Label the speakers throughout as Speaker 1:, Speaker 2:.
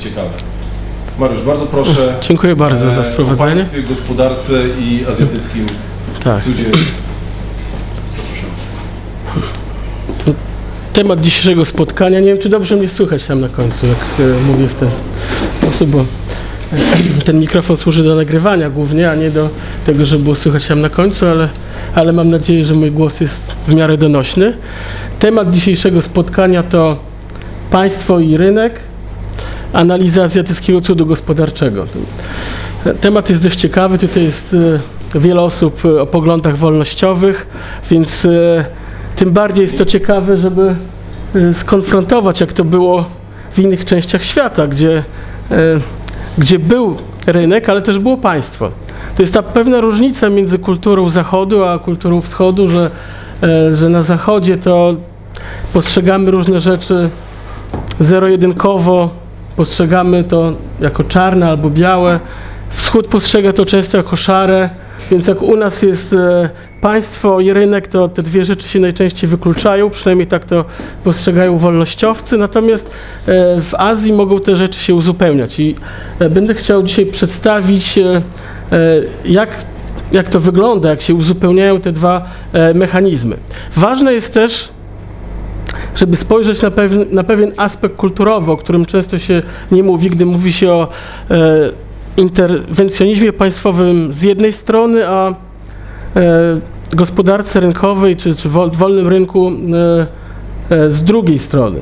Speaker 1: ciekawe. Mariusz, bardzo proszę.
Speaker 2: Dziękuję bardzo za wprowadzenie.
Speaker 1: O państwie, gospodarce i azjatyckim cudzie.
Speaker 2: Temat dzisiejszego spotkania, nie wiem, czy dobrze mnie słychać tam na końcu, jak mówię w ten sposób, bo ten mikrofon służy do nagrywania głównie, a nie do tego, żeby było słychać tam na końcu, ale mam nadzieję, że mój głos jest w miarę donośny. Temat dzisiejszego spotkania to państwo i rynek, analiza azjatyckiego cudu gospodarczego. Temat jest dość ciekawy, tutaj jest wiele osób o poglądach wolnościowych, więc tym bardziej jest to ciekawe, żeby skonfrontować, jak to było w innych częściach świata, gdzie był rynek, ale też było państwo. To jest ta pewna różnica między kulturą Zachodu a kulturą Wschodu, że na Zachodzie to postrzegamy różne rzeczy zero-jedynkowo, postrzegamy to jako czarne albo białe. Wschód postrzega to często jako szare, więc jak u nas jest państwo i rynek, to te dwie rzeczy się najczęściej wykluczają, przynajmniej tak to postrzegają wolnościowcy, natomiast w Azji mogą te rzeczy się uzupełniać i będę chciał dzisiaj przedstawić, jak to wygląda, jak się uzupełniają te dwa mechanizmy. Ważne jest też, żeby spojrzeć na pewien aspekt kulturowy, o którym często się nie mówi, gdy mówi się o interwencjonizmie państwowym z jednej strony, a gospodarce rynkowej czy wolnym rynku z drugiej strony.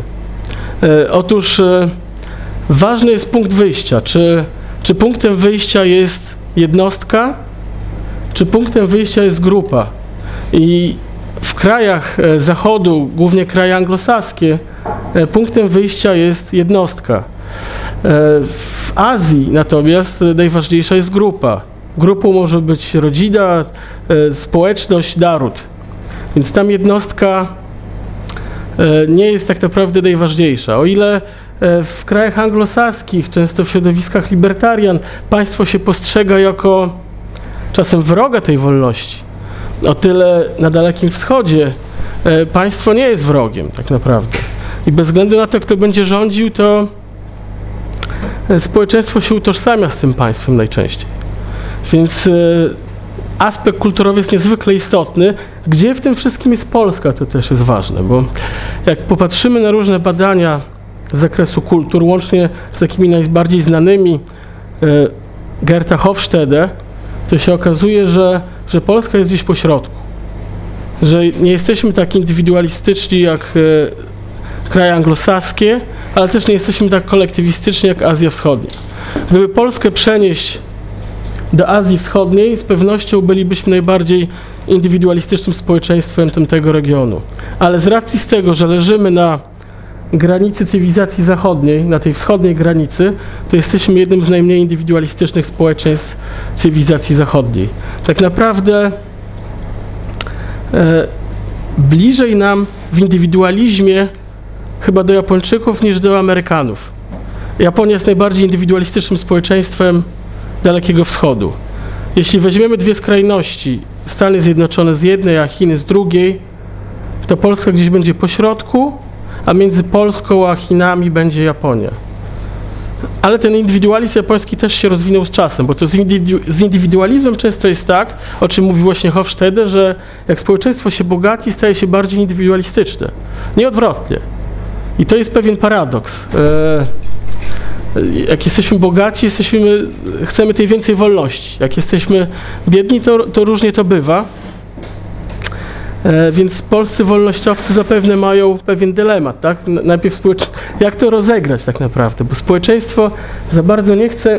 Speaker 2: Otóż ważny jest punkt wyjścia. Czy punktem wyjścia jest jednostka, czy punktem wyjścia jest grupa. I w krajach Zachodu, głównie kraje anglosaskie, punktem wyjścia jest jednostka. W Azji natomiast najważniejsza jest grupa. Grupą może być rodzina, społeczność, naród. Więc tam jednostka nie jest tak naprawdę najważniejsza. O ile w krajach anglosaskich, często w środowiskach libertarian, państwo się postrzega jako czasem wroga tej wolności. O tyle na Dalekim Wschodzie państwo nie jest wrogiem tak naprawdę. I bez względu na to, kto będzie rządził, to społeczeństwo się utożsamia z tym państwem najczęściej. Więc aspekt kulturowy jest niezwykle istotny. Gdzie w tym wszystkim jest Polska, to też jest ważne, bo jak popatrzymy na różne badania z zakresu kultur, łącznie z takimi najbardziej znanymi Gerta Hofstede, to się okazuje, że Polska jest gdzieś po środku. Że nie jesteśmy tak indywidualistyczni jak kraje anglosaskie, ale też nie jesteśmy tak kolektywistyczni jak Azja Wschodnia. Gdyby Polskę przenieść do Azji Wschodniej, z pewnością bylibyśmy najbardziej indywidualistycznym społeczeństwem tamtego regionu. Ale z racji z tego, że leżymy na granicy cywilizacji zachodniej, na tej wschodniej granicy, to jesteśmy jednym z najmniej indywidualistycznych społeczeństw cywilizacji zachodniej. Tak naprawdę bliżej nam w indywidualizmie chyba do Japończyków niż do Amerykanów. Japonia jest najbardziej indywidualistycznym społeczeństwem Dalekiego Wschodu. Jeśli weźmiemy dwie skrajności, Stany Zjednoczone z jednej, a Chiny z drugiej, to Polska gdzieś będzie po środku, a między Polską a Chinami będzie Japonia. Ale ten indywidualizm japoński też się rozwinął z czasem, bo to z indywidualizmem często jest tak, o czym mówi właśnie Hofstede, że jak społeczeństwo się bogaci, staje się bardziej indywidualistyczne. Nie odwrotnie. I to jest pewien paradoks. Jak jesteśmy bogaci, chcemy tej więcej wolności. Jak jesteśmy biedni, to różnie to bywa. Więc polscy wolnościowcy zapewne mają pewien dylemat, tak? Najpierw jak to rozegrać tak naprawdę, bo społeczeństwo za bardzo nie chce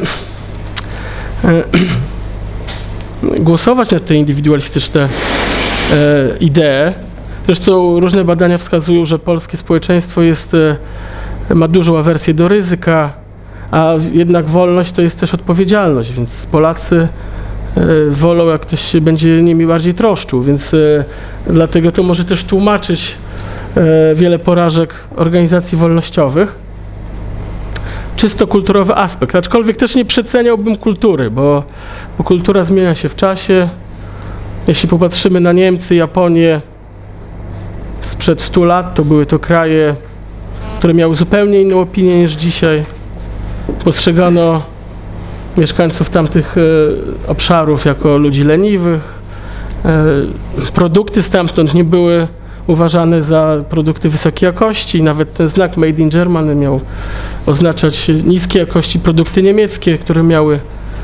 Speaker 2: głosować na te indywidualistyczne idee. Zresztą różne badania wskazują, że polskie społeczeństwo ma dużą awersję do ryzyka, a jednak wolność to jest też odpowiedzialność, więc Polacy wolą, jak ktoś się będzie nimi bardziej troszczył, więc dlatego to może też tłumaczyć wiele porażek organizacji wolnościowych. Czysto kulturowy aspekt, aczkolwiek też nie przeceniałbym kultury, bo kultura zmienia się w czasie. Jeśli popatrzymy na Niemcy, Japonię sprzed 100 lat, to były to kraje, które miały zupełnie inną opinię niż dzisiaj. postrzegano mieszkańców tamtych obszarów jako ludzi leniwych. Produkty stamtąd nie były uważane za produkty wysokiej jakości. Nawet ten znak Made in Germany miał oznaczać niskiej jakości produkty niemieckie, które miały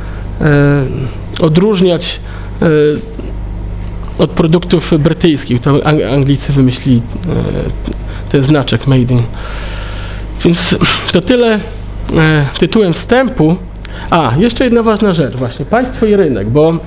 Speaker 2: odróżniać od produktów brytyjskich. To Anglicy wymyślili ten znaczek Made in. Więc to tyle tytułem wstępu. Jeszcze jedna ważna rzecz właśnie, państwo i rynek, bo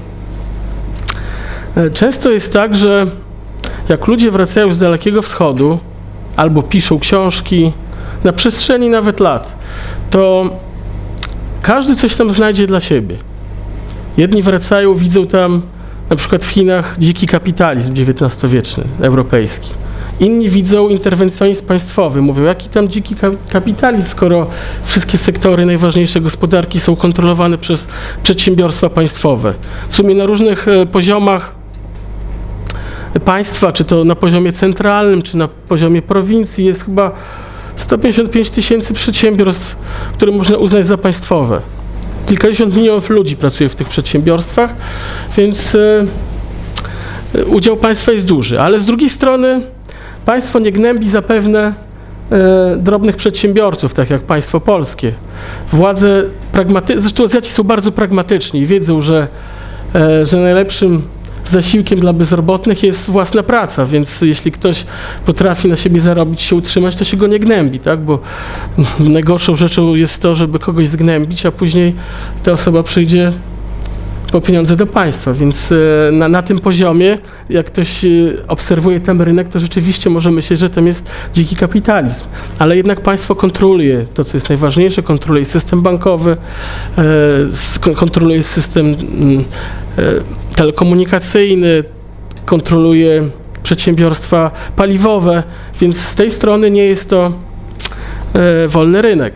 Speaker 2: często jest tak, że jak ludzie wracają z Dalekiego Wschodu albo piszą książki na przestrzeni nawet lat, to każdy coś tam znajdzie dla siebie. Jedni wracają, widzą tam na przykład w Chinach dziki kapitalizm XIX-wieczny, europejski. Inni widzą interwencjonizm państwowy. Mówią, jaki tam dziki kapitalizm, skoro wszystkie sektory najważniejsze gospodarki są kontrolowane przez przedsiębiorstwa państwowe. W sumie na różnych poziomach państwa, czy to na poziomie centralnym, czy na poziomie prowincji, jest chyba 155 000 przedsiębiorstw, które można uznać za państwowe. Kilkadziesiąt milionów ludzi pracuje w tych przedsiębiorstwach, więc udział państwa jest duży. Ale z drugiej strony państwo nie gnębi zapewne drobnych przedsiębiorców, tak jak państwo polskie. Władze zresztą Azjaci są bardzo pragmatyczni i wiedzą, że najlepszym zasiłkiem dla bezrobotnych jest własna praca, więc jeśli ktoś potrafi na siebie zarobić, się utrzymać, to się go nie gnębi, tak? Bo najgorszą rzeczą jest to, żeby kogoś zgnębić, a później ta osoba przyjdzie po pieniądze do państwa, więc na tym poziomie, jak ktoś obserwuje ten rynek, to rzeczywiście może myśleć, że tam jest dziki kapitalizm, ale jednak państwo kontroluje to, co jest najważniejsze, kontroluje system bankowy, kontroluje system telekomunikacyjny, kontroluje przedsiębiorstwa paliwowe, więc z tej strony nie jest to wolny rynek.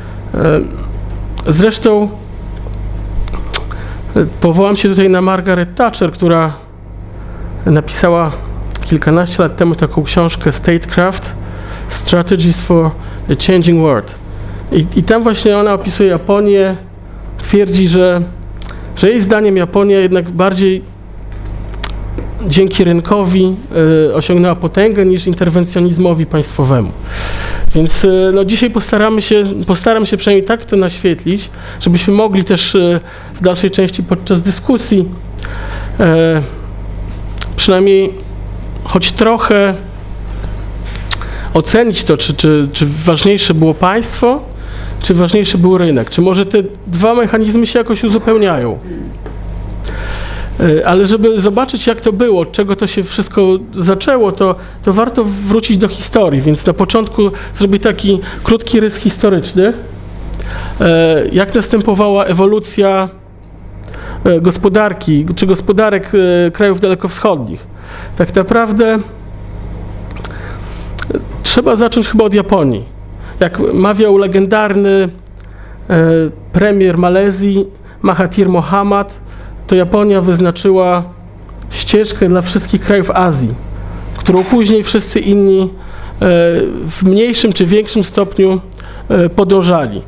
Speaker 2: Zresztą powołam się tutaj na Margaret Thatcher, która napisała kilkanaście lat temu taką książkę Statecraft – Strategies for a Changing World. I tam właśnie ona opisuje Japonię, twierdzi, że jej zdaniem Japonia jednak bardziej dzięki rynkowi osiągnęła potęgę niż interwencjonizmowi państwowemu. Więc no, dzisiaj postaram się przynajmniej tak to naświetlić, żebyśmy mogli też w dalszej części podczas dyskusji przynajmniej choć trochę ocenić to, czy ważniejsze było państwo, czy ważniejszy był rynek, czy może te dwa mechanizmy się jakoś uzupełniają. Ale żeby zobaczyć, jak to było, od czego to się wszystko zaczęło, to warto wrócić do historii, więc na początku zrobię taki krótki rys historyczny, jak następowała ewolucja gospodarki, czy gospodarek krajów dalekowschodnich. Tak naprawdę trzeba zacząć chyba od Japonii. Jak mawiał legendarny premier Malezji Mahathir Mohamad, to Japonia wyznaczyła ścieżkę dla wszystkich krajów Azji, którą później wszyscy inni w mniejszym czy większym stopniu podążali.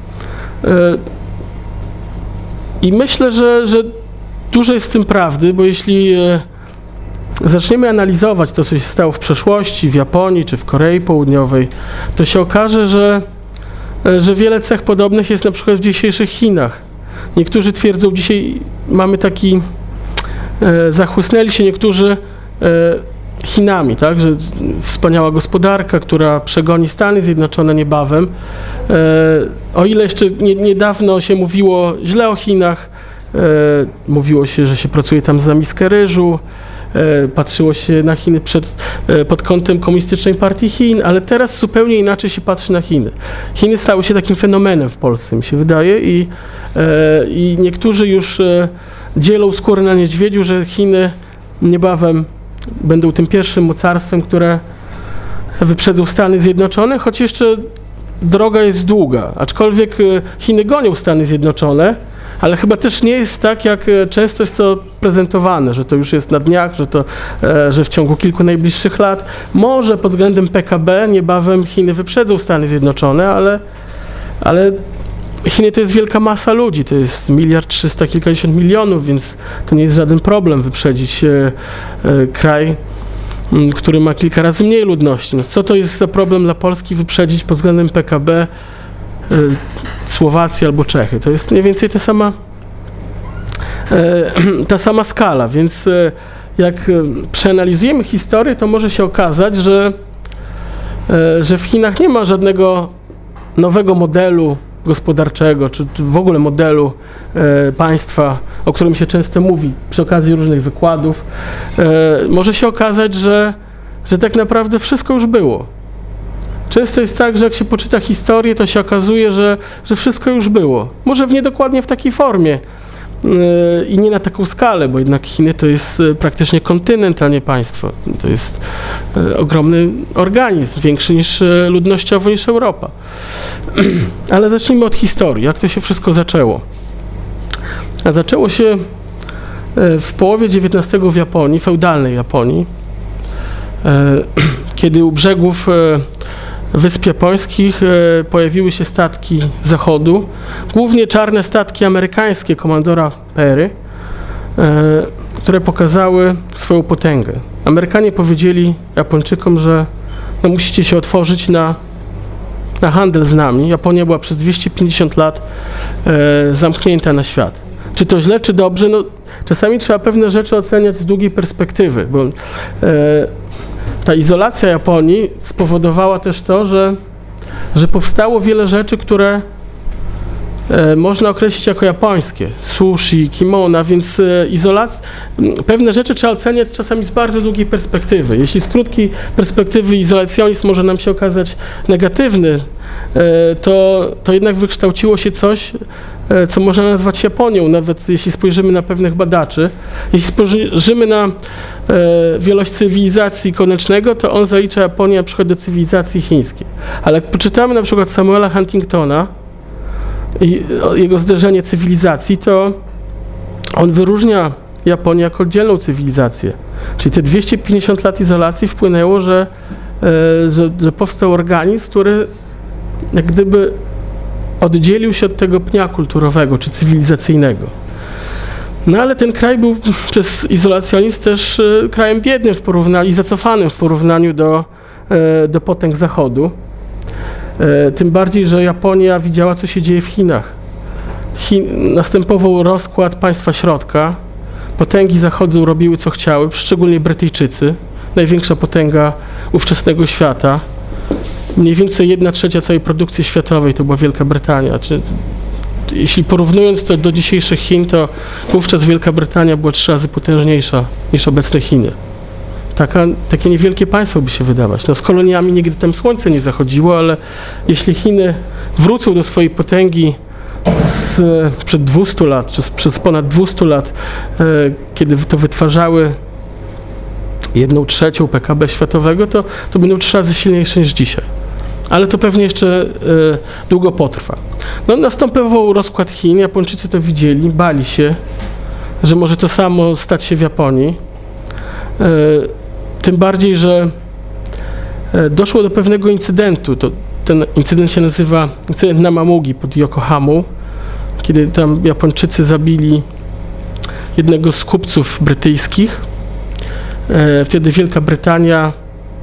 Speaker 2: I myślę, że dużo jest w tym prawdy, bo jeśli zaczniemy analizować to, co się stało w przeszłości, w Japonii czy w Korei Południowej, to się okaże, że wiele cech podobnych jest na przykład w dzisiejszych Chinach. Niektórzy twierdzą, dzisiaj mamy taki, zachłysnęli się niektórzy Chinami, tak, że wspaniała gospodarka, która przegoni Stany Zjednoczone niebawem. O ile jeszcze niedawno się mówiło źle o Chinach, mówiło się, że się pracuje tam za miskę ryżu, patrzyło się na Chiny pod kątem Komunistycznej Partii Chin, ale teraz zupełnie inaczej się patrzy na Chiny. Chiny stały się takim fenomenem w Polsce, mi się wydaje, i niektórzy już dzielą skórę na niedźwiedziu, że Chiny niebawem będą tym pierwszym mocarstwem, które wyprzedzą Stany Zjednoczone, choć jeszcze droga jest długa, aczkolwiek Chiny gonią Stany Zjednoczone, ale chyba też nie jest tak, jak często jest to prezentowane, że to już jest na dniach, że w ciągu kilku najbliższych lat może pod względem PKB niebawem Chiny wyprzedzą Stany Zjednoczone, ale Chiny to jest wielka masa ludzi, to jest 1,300 kilkadziesiąt milionów, więc to nie jest żaden problem wyprzedzić kraj, który ma kilka razy mniej ludności. No, co to jest za problem dla Polski wyprzedzić pod względem PKB Słowację albo Czechy? To jest mniej więcej ta sama skala, więc jak przeanalizujemy historię, to może się okazać, że w Chinach nie ma żadnego nowego modelu gospodarczego, czy w ogóle modelu państwa, o którym się często mówi przy okazji różnych wykładów. Może się okazać, że tak naprawdę wszystko już było. Często jest tak, że jak się poczyta historię, to się okazuje, że wszystko już było. Może niedokładnie w takiej formie i nie na taką skalę, bo jednak Chiny to jest praktycznie kontynent, a nie państwo. To jest ogromny organizm, większy ludnościowo niż Europa. Ale zacznijmy od historii, jak to się wszystko zaczęło. A zaczęło się w połowie XIX w Japonii, feudalnej Japonii, kiedy u brzegów Wysp Japońskich pojawiły się statki zachodu, głównie czarne statki amerykańskie komandora Perry, które pokazały swoją potęgę. Amerykanie powiedzieli Japończykom, że no, musicie się otworzyć na handel z nami. Japonia była przez 250 lat zamknięta na świat. Czy to źle, czy dobrze? No, czasami trzeba pewne rzeczy oceniać z długiej perspektywy, bo ta izolacja Japonii spowodowała też to, że powstało wiele rzeczy, które można określić jako japońskie. Sushi, kimona, więc pewne rzeczy trzeba oceniać czasami z bardzo długiej perspektywy. Jeśli z krótkiej perspektywy izolacjonizm może nam się okazać negatywny, to jednak wykształciło się coś, co można nazwać Japonią, nawet jeśli spojrzymy na pewnych badaczy. Jeśli spojrzymy na wielość cywilizacji koniecznego, to on zalicza Japonię na przykład do cywilizacji chińskiej. Ale jak poczytamy na przykład Samuela Huntingtona i jego zderzenie cywilizacji, to on wyróżnia Japonię jako oddzielną cywilizację. Czyli te 250 lat izolacji wpłynęło, że powstał organizm, który jak gdyby oddzielił się od tego pnia kulturowego czy cywilizacyjnego. No ale ten kraj był przez izolacjonizm też krajem biednym w porównaniu i zacofanym w porównaniu do potęg Zachodu. Tym bardziej, że Japonia widziała, co się dzieje w Chinach. Następował rozkład państwa środka. Potęgi Zachodu robiły, co chciały, szczególnie Brytyjczycy, największa potęga ówczesnego świata. Mniej więcej 1/3 całej produkcji światowej to była Wielka Brytania. Jeśli porównując to do dzisiejszych Chin, to wówczas Wielka Brytania była 3 razy potężniejsza niż obecne Chiny. Takie niewielkie państwo by się wydawać. No, z koloniami nigdy tam słońce nie zachodziło, ale jeśli Chiny wrócą do swojej potęgi sprzed 200 lat, czy przez ponad 200 lat, kiedy to wytwarzały 1/3 PKB światowego, to będą 3 razy silniejsze niż dzisiaj. Ale to pewnie jeszcze długo potrwa. No, następował rozkład Chin, Japończycy to widzieli, bali się, że może to samo stać się w Japonii. Tym bardziej, że doszło do pewnego incydentu. Ten incydent się nazywa incydent Namamugi pod Yokohamą, kiedy tam Japończycy zabili jednego z kupców brytyjskich. Wtedy Wielka Brytania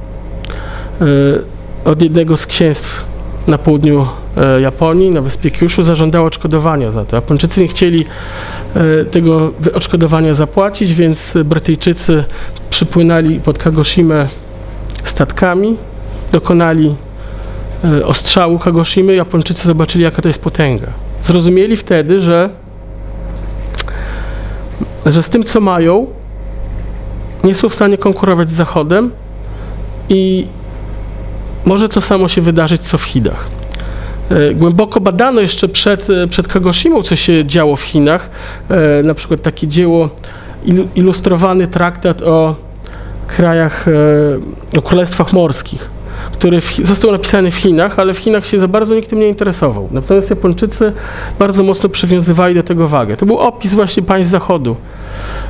Speaker 2: od jednego z księstw na południu Japonii, na wyspie Kyushu, zażądała odszkodowania za to. Japończycy nie chcieli tego odszkodowania zapłacić, więc Brytyjczycy przypłynęli pod Kagoshimę statkami, dokonali ostrzału Kagoshimy. Japończycy zobaczyli, jaka to jest potęga. Zrozumieli wtedy, że z tym, co mają, nie są w stanie konkurować z Zachodem i może to samo się wydarzyć, co w Chinach. Głęboko badano jeszcze przed Kagoshimą, co się działo w Chinach. Na przykład takie dzieło, ilustrowany traktat o krajach, o królestwach morskich, który został napisany w Chinach, ale w Chinach się za bardzo nikt tym nie interesował. Natomiast Japończycy bardzo mocno przywiązywali do tego wagę. To był opis właśnie państw Zachodu.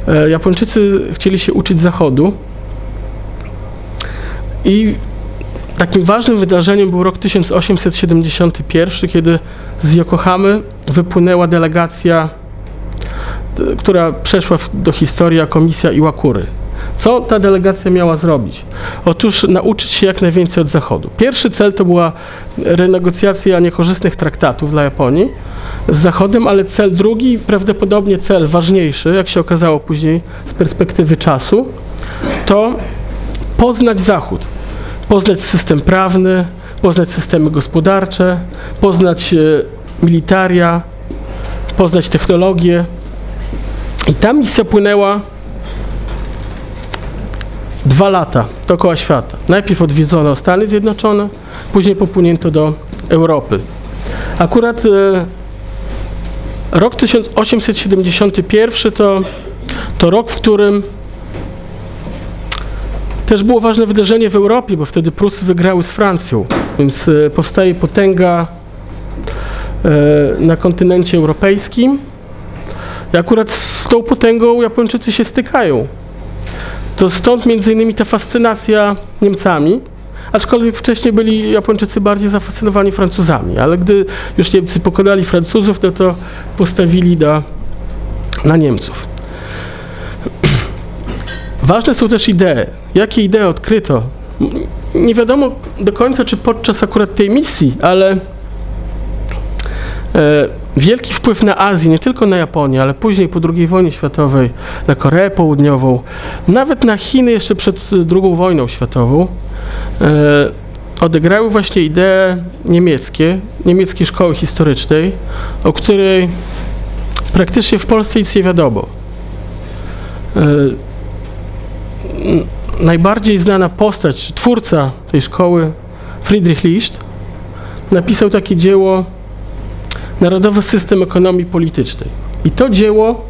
Speaker 2: Japończycy chcieli się uczyć Zachodu i takim ważnym wydarzeniem był rok 1871, kiedy z Yokohamy wypłynęła delegacja, która przeszła do historii, komisja Iwakury. Co ta delegacja miała zrobić? Otóż nauczyć się jak najwięcej od Zachodu. Pierwszy cel to była renegocjacja niekorzystnych traktatów dla Japonii z Zachodem, ale cel drugi, prawdopodobnie cel ważniejszy, jak się okazało później z perspektywy czasu, to poznać Zachód. Poznać system prawny, poznać systemy gospodarcze, poznać militaria, poznać technologię. I ta misja płynęła 2 lata dookoła świata. Najpierw odwiedzono Stany Zjednoczone, później popłynięto do Europy. Akurat rok 1871 to rok, w którym też było ważne wydarzenie w Europie, bo wtedy Prusy wygrały z Francją, więc powstaje potęga na kontynencie europejskim. I akurat z tą potęgą Japończycy się stykają. To stąd między innymi ta fascynacja Niemcami, aczkolwiek wcześniej byli Japończycy bardziej zafascynowani Francuzami, ale gdy już Niemcy pokonali Francuzów, no to postawili na Niemców. Ważne są też idee. Jakie idee odkryto? Nie wiadomo do końca, czy podczas akurat tej misji, ale wielki wpływ na Azję, nie tylko na Japonię, ale później po II wojnie światowej, na Koreę Południową, nawet na Chiny jeszcze przed II wojną światową, odegrały właśnie idee niemieckiej szkoły historycznej, o której praktycznie w Polsce nic nie wiadomo. Najbardziej znana postać, twórca tej szkoły, Friedrich List, napisał takie dzieło Narodowy system ekonomii politycznej. I to dzieło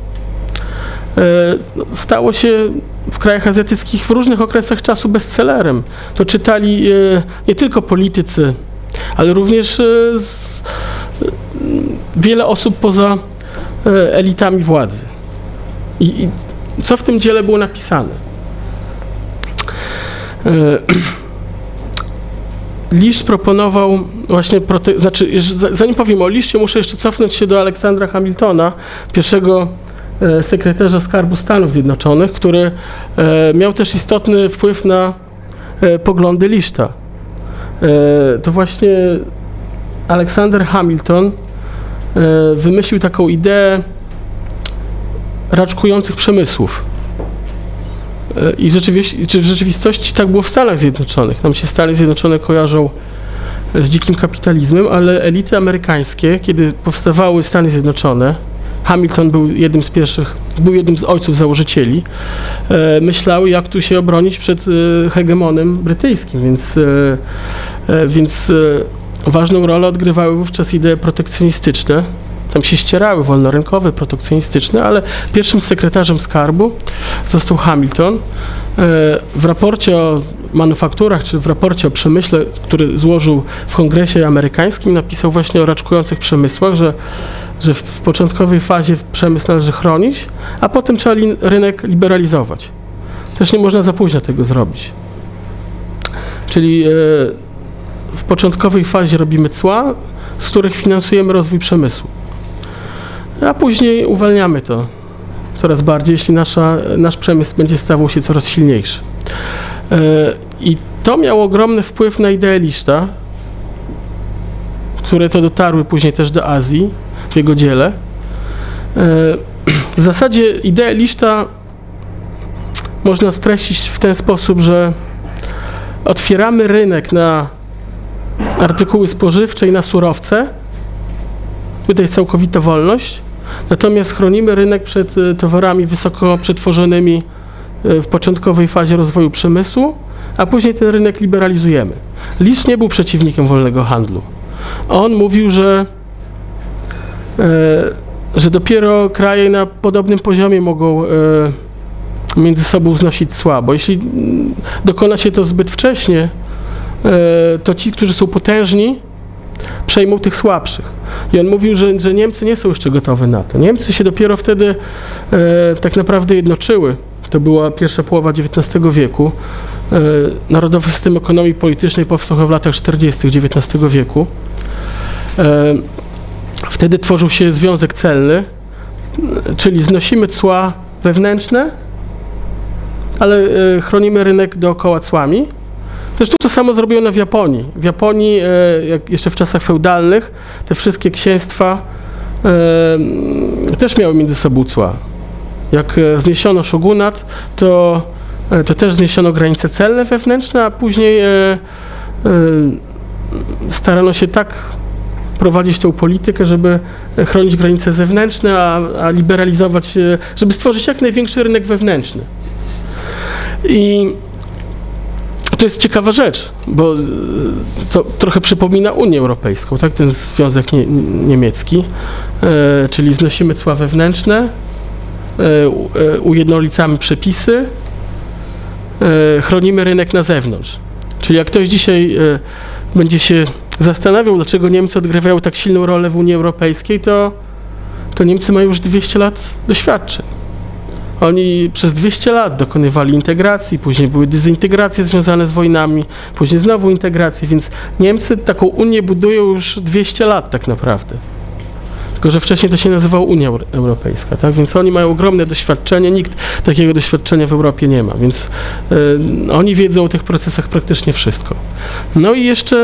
Speaker 2: stało się w krajach azjatyckich w różnych okresach czasu bestsellerem. To czytali nie tylko politycy, ale również wiele osób poza elitami władzy. I co w tym dziele było napisane? Lisz proponował właśnie, zanim powiem o Liszcie, muszę jeszcze cofnąć się do Aleksandra Hamiltona, pierwszego sekretarza Skarbu Stanów Zjednoczonych, który miał też istotny wpływ na poglądy Liszta. To właśnie Aleksander Hamilton wymyślił taką ideę raczkujących przemysłów. I w rzeczywistości tak było w Stanach Zjednoczonych. Nam się Stany Zjednoczone kojarzą z dzikim kapitalizmem, ale elity amerykańskie, kiedy powstawały Stany Zjednoczone, Hamilton był jednym z ojców założycieli, myślały, jak tu się obronić przed hegemonem brytyjskim, więc ważną rolę odgrywały wówczas idee protekcjonistyczne. Tam się ścierały wolnorynkowe, protekcjonistyczne, ale pierwszym sekretarzem skarbu został Hamilton. W raporcie o manufakturach, czy w raporcie o przemyśle, który złożył w Kongresie amerykańskim, napisał właśnie o raczkujących przemysłach, że w początkowej fazie przemysł należy chronić, a potem trzeba rynek liberalizować. Też nie można za późno tego zrobić. Czyli w początkowej fazie robimy cła, z których finansujemy rozwój przemysłu. A później uwalniamy to coraz bardziej, jeśli nasz przemysł będzie stawał się coraz silniejszy. I to miało ogromny wpływ na ideę Liszta, które to dotarły później też do Azji w jego dziele. W zasadzie ideę Liszta można streścić w ten sposób, że otwieramy rynek na artykuły spożywcze i na surowce. Tutaj jest całkowita wolność. Natomiast chronimy rynek przed towarami wysoko przetworzonymi w początkowej fazie rozwoju przemysłu, a później ten rynek liberalizujemy. Lisz nie był przeciwnikiem wolnego handlu. On mówił, że dopiero kraje na podobnym poziomie mogą między sobą znosić cła, bo jeśli dokona się to zbyt wcześnie, to ci, którzy są potężni, przejmą tych słabszych. I on mówił, że Niemcy nie są jeszcze gotowe na to. Niemcy się dopiero wtedy tak naprawdę jednoczyły. To była pierwsza połowa XIX wieku. Narodowy system ekonomii politycznej powstał w latach 40. XIX wieku. Wtedy tworzył się związek celny, czyli znosimy cła wewnętrzne, ale chronimy rynek dookoła cłami. Zresztą to samo zrobiono w Japonii. W Japonii, jak jeszcze w czasach feudalnych, te wszystkie księstwa też miały między sobą cła. Jak zniesiono shogunat, to też zniesiono granice celne wewnętrzne, a później starano się tak prowadzić tę politykę, żeby chronić granice zewnętrzne, a liberalizować, żeby stworzyć jak największy rynek wewnętrzny. I to jest ciekawa rzecz, bo to trochę przypomina Unię Europejską, tak? Ten związek niemiecki, czyli znosimy cła wewnętrzne, ujednolicamy przepisy, chronimy rynek na zewnątrz. Czyli jak ktoś dzisiaj będzie się zastanawiał, dlaczego Niemcy odgrywają tak silną rolę w Unii Europejskiej, to Niemcy mają już 200 lat doświadczeń. Oni przez 200 lat dokonywali integracji, później były dezintegracje związane z wojnami, później znowu integracje, więc Niemcy taką Unię budują już 200 lat tak naprawdę. Tylko że wcześniej to się nazywało Unia Europejska, tak? Więc oni mają ogromne doświadczenie, nikt takiego doświadczenia w Europie nie ma, więc oni wiedzą o tych procesach praktycznie wszystko. No i jeszcze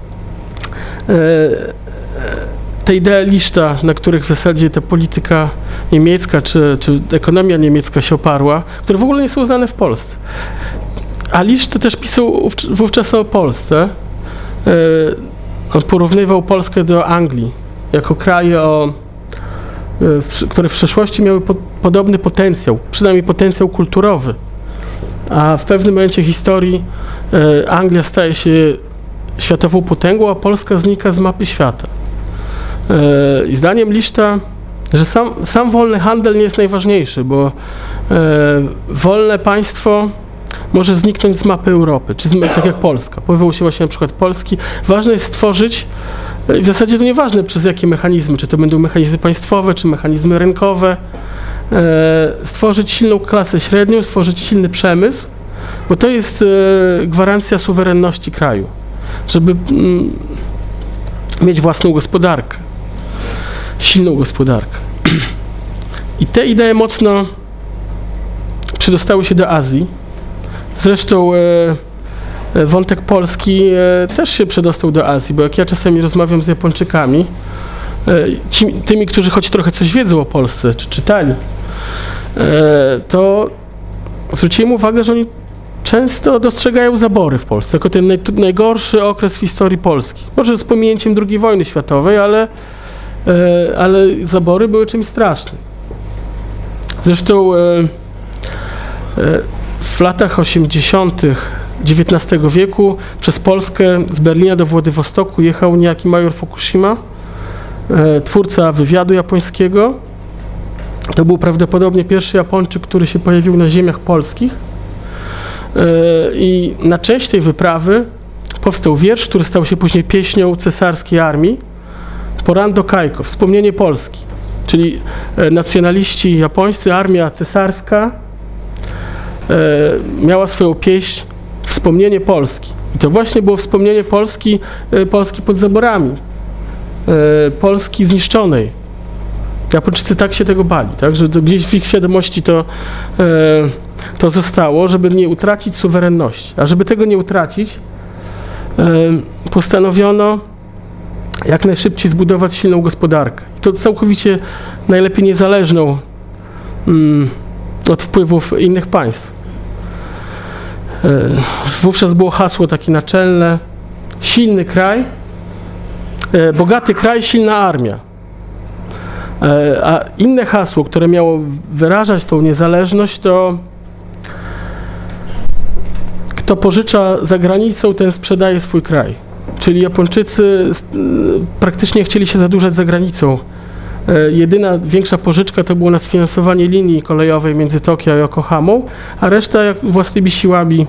Speaker 2: te idealiszta, na których w zasadzie ta polityka niemiecka czy ekonomia niemiecka się oparła, które w ogóle nie są znane w Polsce. A Liszty też pisał wówczas o Polsce. On porównywał Polskę do Anglii jako kraje, które w przeszłości miały podobny potencjał, przynajmniej potencjał kulturowy. A w pewnym momencie historii Anglia staje się światową potęgą, a Polska znika z mapy świata. I zdaniem Liszta, że sam wolny handel nie jest najważniejszy, bo wolne państwo może zniknąć z mapy Europy, czy tak jak Polska. Powoływał się właśnie na przykład Polski. Ważne jest stworzyć, i w zasadzie to nieważne przez jakie mechanizmy, czy to będą mechanizmy państwowe, czy mechanizmy rynkowe, stworzyć silną klasę średnią, stworzyć silny przemysł, bo to jest gwarancja suwerenności kraju, żeby mieć własną gospodarkę, silną gospodarkę. I te idee mocno przedostały się do Azji. Zresztą wątek polski też się przedostał do Azji, bo jak ja czasami rozmawiam z Japończykami, tymi, którzy choć trochę coś wiedzą o Polsce, czy czytali, to zwróciłem uwagę, że oni często dostrzegają zabory w Polsce, jako ten najgorszy okres w historii Polski. Może z pominięciem II wojny światowej, ale zabory były czymś strasznym. Zresztą w latach 80. XIX wieku przez Polskę z Berlina do Władywostoku jechał niejaki major Fukushima, twórca wywiadu japońskiego. To był prawdopodobnie pierwszy Japończyk, który się pojawił na ziemiach polskich. I na część tej wyprawy powstał wiersz, który stał się później pieśnią cesarskiej armii, Porando Kaiko, wspomnienie Polski. Czyli nacjonaliści japońscy, armia cesarska miała swoją pieśń Wspomnienie Polski. I to właśnie było wspomnienie Polski pod zaborami, Polski zniszczonej. Japończycy tak się tego bali, tak? Że gdzieś w ich świadomości to zostało, żeby nie utracić suwerenności. A żeby tego nie utracić, postanowiono jak najszybciej zbudować silną gospodarkę. I to całkowicie najlepiej niezależną od wpływów innych państw. Wówczas było hasło takie naczelne: silny kraj, bogaty kraj, silna armia. A inne hasło, które miało wyrażać tą niezależność, to kto pożycza za granicą, ten sprzedaje swój kraj. Czyli Japończycy praktycznie chcieli się zadłużać za granicą. Jedyna większa pożyczka to było na sfinansowanie linii kolejowej między Tokio a Yokohamą, a reszta własnymi siłami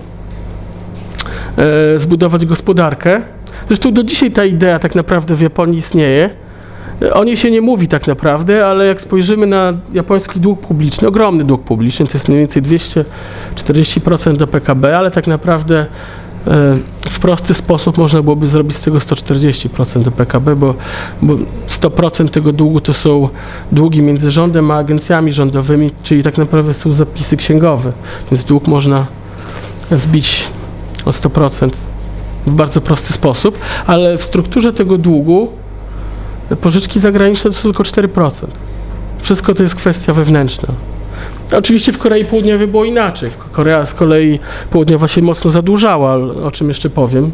Speaker 2: zbudować gospodarkę. Zresztą do dzisiaj ta idea tak naprawdę w Japonii istnieje, O niej się nie mówi tak naprawdę, ale jak spojrzymy na japoński dług publiczny, ogromny dług publiczny, to jest mniej więcej 240% do PKB, ale tak naprawdę w prosty sposób można byłoby zrobić z tego 140% do PKB, bo 100% tego długu to są długi między rządem a agencjami rządowymi, czyli tak naprawdę są zapisy księgowe, więc dług można zbić o 100% w bardzo prosty sposób, ale w strukturze tego długu pożyczki zagraniczne to są tylko 4%. Wszystko to jest kwestia wewnętrzna. Oczywiście w Korei Południowej było inaczej. Korea z kolei Południowa się mocno zadłużała, o czym jeszcze powiem.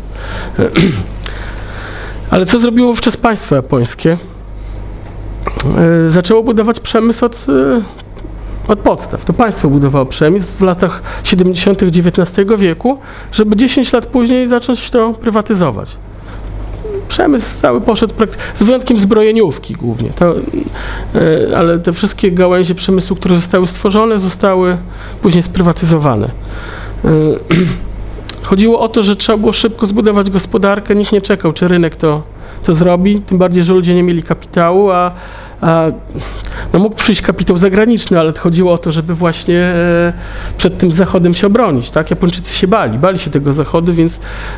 Speaker 2: Ale co zrobiło wówczas państwo japońskie? Zaczęło budować przemysł od podstaw. To państwo budowało przemysł w latach 70. XIX wieku, żeby 10 lat później zacząć to prywatyzować. Przemysł cały poszedł, z wyjątkiem zbrojeniówki głównie, ale te wszystkie gałęzie przemysłu, które zostały stworzone, zostały później sprywatyzowane. Chodziło o to, że trzeba było szybko zbudować gospodarkę, nikt nie czekał, czy rynek to zrobi, tym bardziej, że ludzie nie mieli kapitału, no mógł przyjść kapitał zagraniczny, ale chodziło o to, żeby właśnie przed tym Zachodem się obronić, tak? Japończycy się bali się tego Zachodu, więc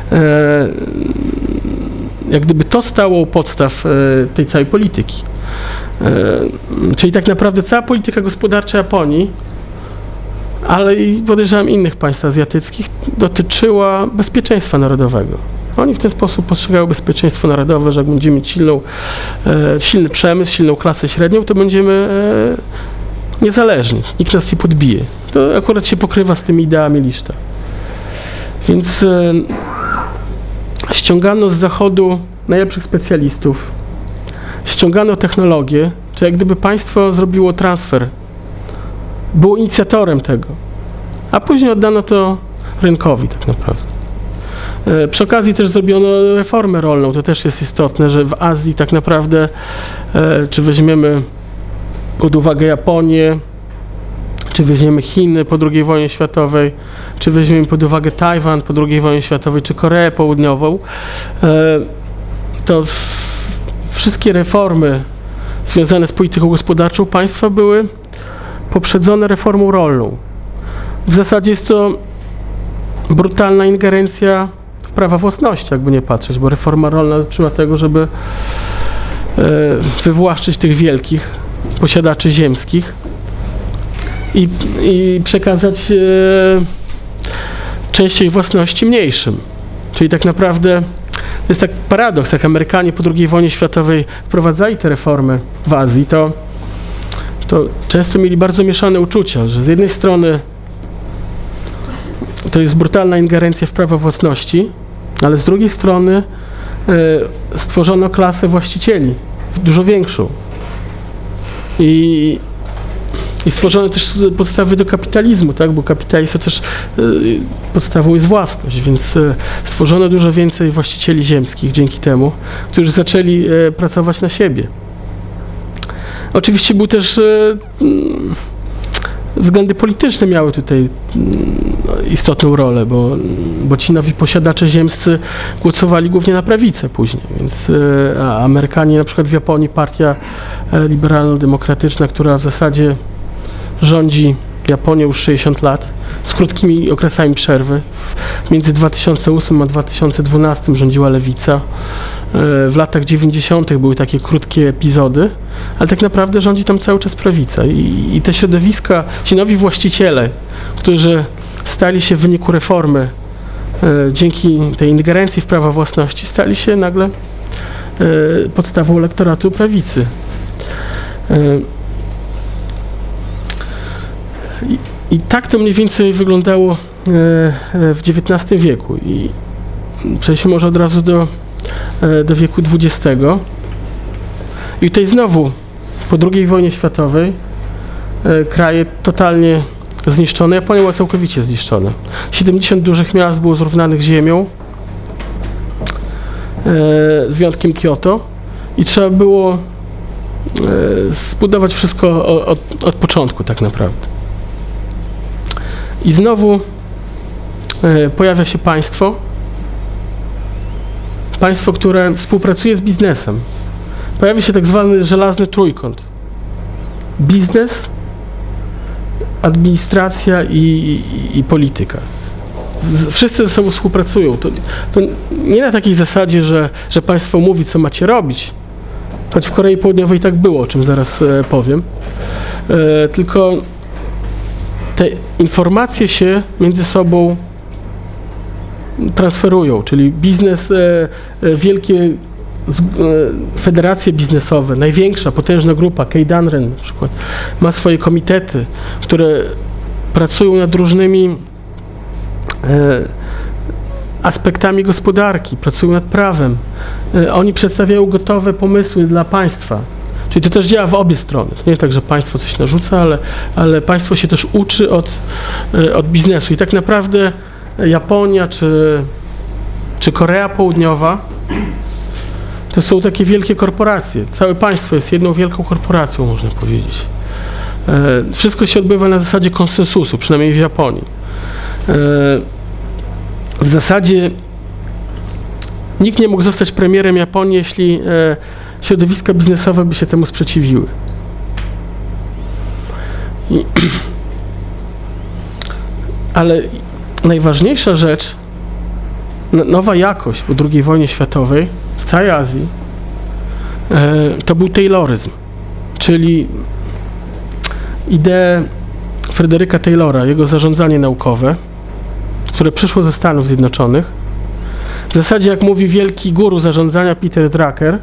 Speaker 2: jak gdyby to stało u podstaw tej całej polityki. Czyli tak naprawdę cała polityka gospodarcza Japonii, ale i podejrzewam innych państw azjatyckich, dotyczyła bezpieczeństwa narodowego. Oni w ten sposób postrzegają bezpieczeństwo narodowe, że jak będziemy mieć silny przemysł, silną klasę średnią, to będziemy niezależni. Nikt nas nie podbije. To akurat się pokrywa z tymi ideami Liszta. Więc ściągano z Zachodu najlepszych specjalistów, ściągano technologię, czy jak gdyby państwo zrobiło transfer, było inicjatorem tego, a później oddano to rynkowi tak naprawdę. Przy okazji też zrobiono reformę rolną, to też jest istotne, że w Azji tak naprawdę, czy weźmiemy pod uwagę Japonię, czy weźmiemy Chiny po II wojnie światowej, czy weźmiemy pod uwagę Tajwan po II wojnie światowej, czy Koreę Południową, to wszystkie reformy związane z polityką gospodarczą państwa były poprzedzone reformą rolną. W zasadzie jest to brutalna ingerencja w prawa własności, jakby nie patrzeć, bo reforma rolna dotyczyła tego, żeby wywłaszczyć tych wielkich posiadaczy ziemskich i przekazać część jej własności mniejszym. Czyli tak naprawdę to jest tak paradoks, jak Amerykanie po II wojnie światowej wprowadzali te reformy w Azji, to często mieli bardzo mieszane uczucia, że z jednej strony to jest brutalna ingerencja w prawo własności, ale z drugiej strony stworzono klasę właścicieli, dużo większą. I stworzono też podstawy do kapitalizmu, tak? Bo kapitalizm to też podstawą jest własność, więc stworzono dużo więcej właścicieli ziemskich dzięki temu, którzy zaczęli pracować na siebie. Oczywiście był też względy polityczne miały tutaj istotną rolę, bo ci nowi posiadacze ziemscy głosowali głównie na prawicę później, więc Amerykanie, na przykład w Japonii partia liberalno-demokratyczna, która w zasadzie rządzi Japonią już 60 lat, z krótkimi okresami przerwy. Między 2008 a 2012 rządziła lewica. W latach 90. były takie krótkie epizody, ale tak naprawdę rządzi tam cały czas prawica. I te środowiska, ci nowi właściciele, którzy stali się w wyniku reformy, dzięki tej ingerencji w prawa własności, stali się nagle podstawą elektoratu prawicy. I tak to mniej więcej wyglądało w XIX wieku. I przejdźmy może od razu do wieku XX. I tutaj znowu po II wojnie światowej kraje totalnie zniszczone. Japonia była całkowicie zniszczona. 70 dużych miast było zrównanych z ziemią, z wyjątkiem Kioto. I trzeba było zbudować wszystko od początku tak naprawdę. I znowu pojawia się państwo, które współpracuje z biznesem. pojawi się tak zwany żelazny trójkąt. Biznes, administracja i polityka. Wszyscy ze sobą współpracują. To nie na takiej zasadzie, że państwo mówi, co macie robić, choć w Korei Południowej tak było, o czym zaraz powiem, tylko te informacje się między sobą transferują, czyli biznes, wielkie federacje biznesowe, największa, potężna grupa, Keidanren na przykład, ma swoje komitety, które pracują nad różnymi aspektami gospodarki, pracują nad prawem. Oni przedstawiają gotowe pomysły dla państwa. Czyli to też działa w obie strony. To nie tak, że państwo coś narzuca, ale państwo się też uczy od biznesu. I tak naprawdę Japonia czy Korea Południowa to są takie wielkie korporacje. Całe państwo jest jedną wielką korporacją, można powiedzieć. Wszystko się odbywa na zasadzie konsensusu, przynajmniej w Japonii. W zasadzie nikt nie mógł zostać premierem Japonii, jeśli środowiska biznesowe by się temu sprzeciwiły. Ale najważniejsza rzecz, nowa jakość po II wojnie światowej w całej Azji, to był tayloryzm, czyli idee Fryderyka Taylora, jego zarządzanie naukowe, które przyszło ze Stanów Zjednoczonych. W zasadzie, jak mówi wielki guru zarządzania Peter Drucker,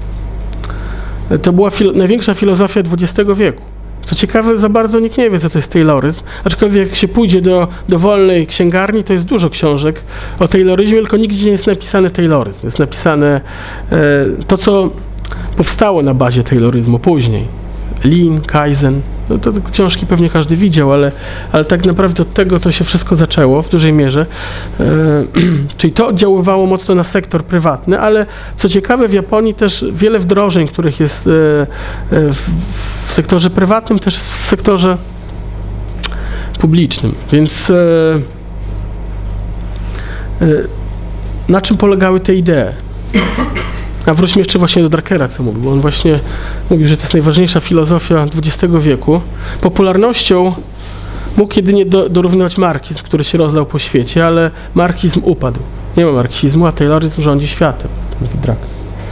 Speaker 2: to była największa filozofia XX wieku. Co ciekawe, za bardzo nikt nie wie, co to jest tayloryzm, aczkolwiek jak się pójdzie do wolnej księgarni, to jest dużo książek o tayloryzmie, tylko nigdzie nie jest napisane tayloryzm. Jest napisane to, co powstało na bazie tayloryzmu później. Lean, Kaizen, no to książki pewnie każdy widział, ale tak naprawdę od tego to się wszystko zaczęło w dużej mierze. Czyli to oddziaływało mocno na sektor prywatny, ale co ciekawe, w Japonii też wiele wdrożeń, których jest w sektorze prywatnym, też jest w sektorze publicznym. Więc na czym polegały te idee? A wróćmy jeszcze właśnie do Druckera, co mówił, bo on właśnie mówił, że to jest najważniejsza filozofia XX wieku. Popularnością mógł jedynie dorównywać marksizm, który się rozlał po świecie, ale marksizm upadł. Nie ma marksizmu, a tayloryzm rządzi światem, mówi Drucker.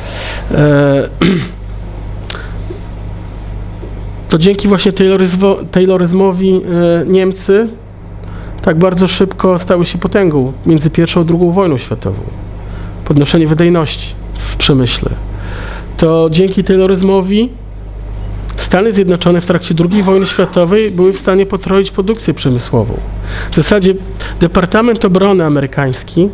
Speaker 2: To dzięki właśnie tayloryzmowi Niemcy tak bardzo szybko stały się potęgą między I a II wojną światową. Podnoszenie wydajności w przemyśle. To dzięki tayloryzmowi Stany Zjednoczone w trakcie II wojny światowej były w stanie potroić produkcję przemysłową. W zasadzie Departament Obrony amerykański,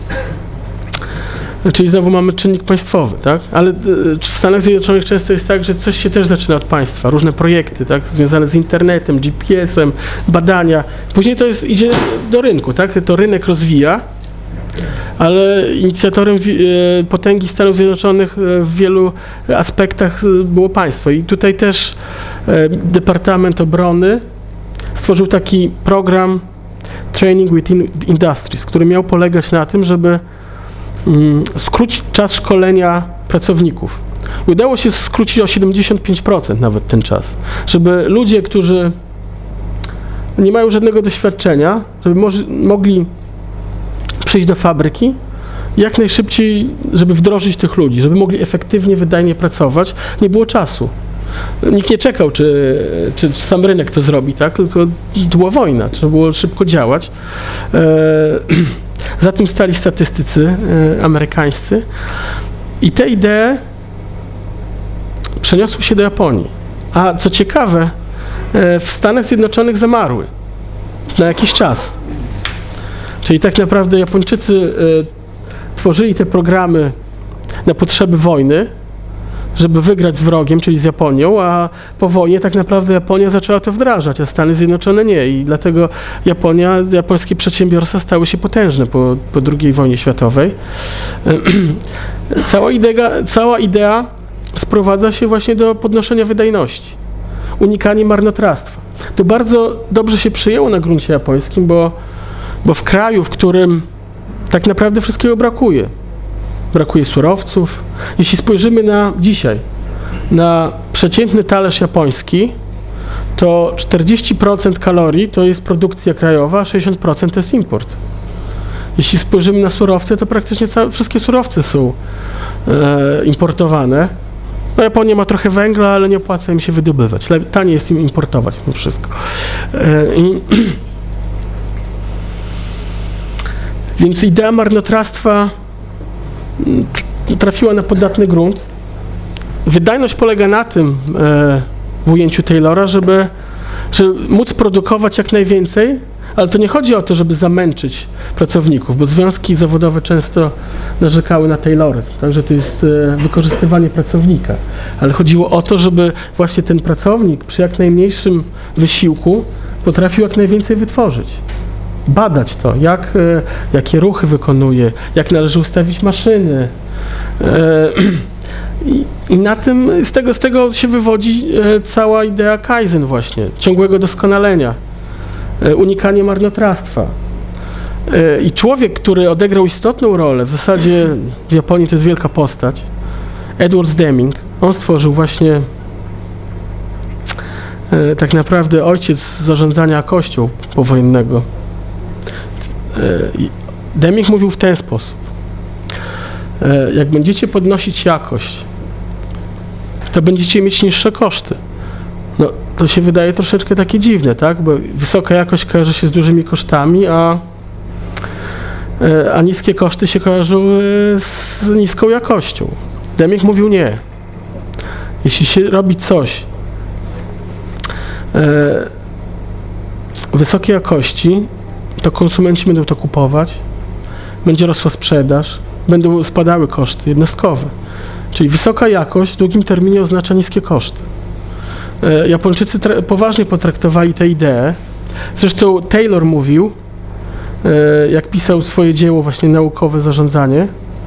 Speaker 2: czyli znowu mamy czynnik państwowy, tak? Ale w Stanach Zjednoczonych często jest tak, że coś się też zaczyna od państwa, różne projekty, tak? Związane z internetem, GPS-em, badania. Później to idzie do rynku, tak? To rynek rozwija, ale inicjatorem potęgi Stanów Zjednoczonych w wielu aspektach było państwo. I tutaj też Departament Obrony stworzył taki program Training within Industries, który miał polegać na tym, żeby skrócić czas szkolenia pracowników. Udało się skrócić o 75% nawet ten czas, żeby ludzie, którzy nie mają żadnego doświadczenia, żeby mogli przyjść do fabryki jak najszybciej, żeby wdrożyć tych ludzi, żeby mogli efektywnie, wydajnie pracować. Nie było czasu. Nikt nie czekał, czy sam rynek to zrobi, tak? Tylko była wojna, trzeba było szybko działać. Za tym stali statystycy amerykańscy i te idee przeniosły się do Japonii. A co ciekawe, w Stanach Zjednoczonych zamarły na jakiś czas. Czyli tak naprawdę Japończycy tworzyli te programy na potrzeby wojny, żeby wygrać z wrogiem, czyli z Japonią, a po wojnie tak naprawdę Japonia zaczęła to wdrażać, a Stany Zjednoczone nie. I dlatego japońskie przedsiębiorstwa stały się potężne po II wojnie światowej. Cała idea sprowadza się właśnie do podnoszenia wydajności, unikanie marnotrawstwa. To bardzo dobrze się przyjęło na gruncie japońskim, bo w kraju, w którym tak naprawdę wszystkiego brakuje. Brakuje surowców. Jeśli spojrzymy na dzisiaj, na przeciętny talerz japoński to 40% kalorii to jest produkcja krajowa, a 60% to jest import. Jeśli spojrzymy na surowce, to praktycznie wszystkie surowce są importowane. No, Japonia ma trochę węgla, ale nie opłaca im się wydobywać. Taniej jest im importować mimo wszystko. Więc idea marnotrawstwa trafiła na podatny grunt. Wydajność polega na tym, w ujęciu Taylora, żeby móc produkować jak najwięcej, ale to nie chodzi o to, żeby zamęczyć pracowników, bo związki zawodowe często narzekały na tayloryzm, także to jest wykorzystywanie pracownika, ale chodziło o to, żeby właśnie ten pracownik przy jak najmniejszym wysiłku potrafił jak najwięcej wytworzyć. Badać to, jakie ruchy wykonuje, jak należy ustawić maszyny. I na tym, z tego się wywodzi cała idea Kaizen właśnie, ciągłego doskonalenia, unikanie marnotrawstwa. I człowiek, który odegrał istotną rolę, w zasadzie w Japonii to jest wielka postać, Edward Deming, on stworzył właśnie tak naprawdę ojciec zarządzania jakością powojennego. Deming mówił w ten sposób: jak będziecie podnosić jakość, to będziecie mieć niższe koszty. No, to się wydaje troszeczkę takie dziwne, tak? Bo wysoka jakość kojarzy się z dużymi kosztami, a niskie koszty się kojarzą z niską jakością. Deming mówił nie. Jeśli się robi coś wysokiej jakości, to konsumenci będą to kupować, będzie rosła sprzedaż, będą spadały koszty jednostkowe. Czyli wysoka jakość w długim terminie oznacza niskie koszty. Japończycy poważnie potraktowali tę ideę. Zresztą Taylor mówił, jak pisał swoje dzieło właśnie naukowe zarządzanie,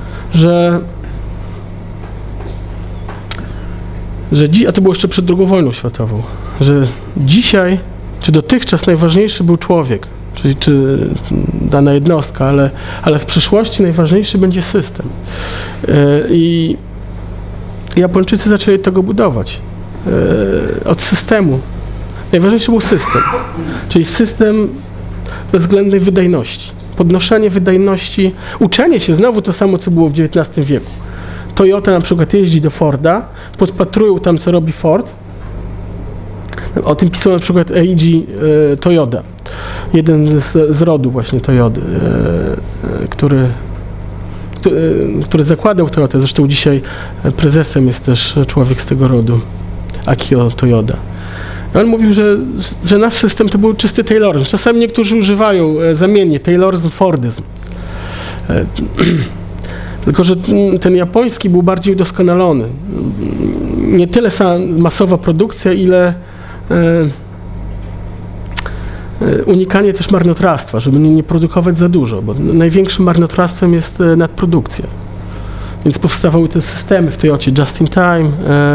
Speaker 2: a to było jeszcze przed II wojną światową, że dzisiaj, czy dotychczas najważniejszy był człowiek, czy dana jednostka, ale w przyszłości najważniejszy będzie system. I Japończycy zaczęli tego budować. Od systemu. Najważniejszy był system, czyli system bezwzględnej wydajności. Podnoszenie wydajności, uczenie się, znowu to samo, co było w XIX wieku. Toyota na przykład jeździ do Forda, podpatrują tam, co robi Ford. O tym pisał na przykład Eiji Toyoda, jeden z rodu właśnie Toyody, który zakładał Toyotę. Zresztą dzisiaj prezesem jest też człowiek z tego rodu, Akio Toyoda. On mówił, że nasz system to był czysty tayloryzm. Czasami niektórzy używają zamiennie tayloryzm, fordyzm. Tylko że ten japoński był bardziej udoskonalony. Nie tyle masowa produkcja, ile unikanie też marnotrawstwa, żeby nie produkować za dużo, bo największym marnotrawstwem jest nadprodukcja. Więc powstawały te systemy w Toyocie just in time.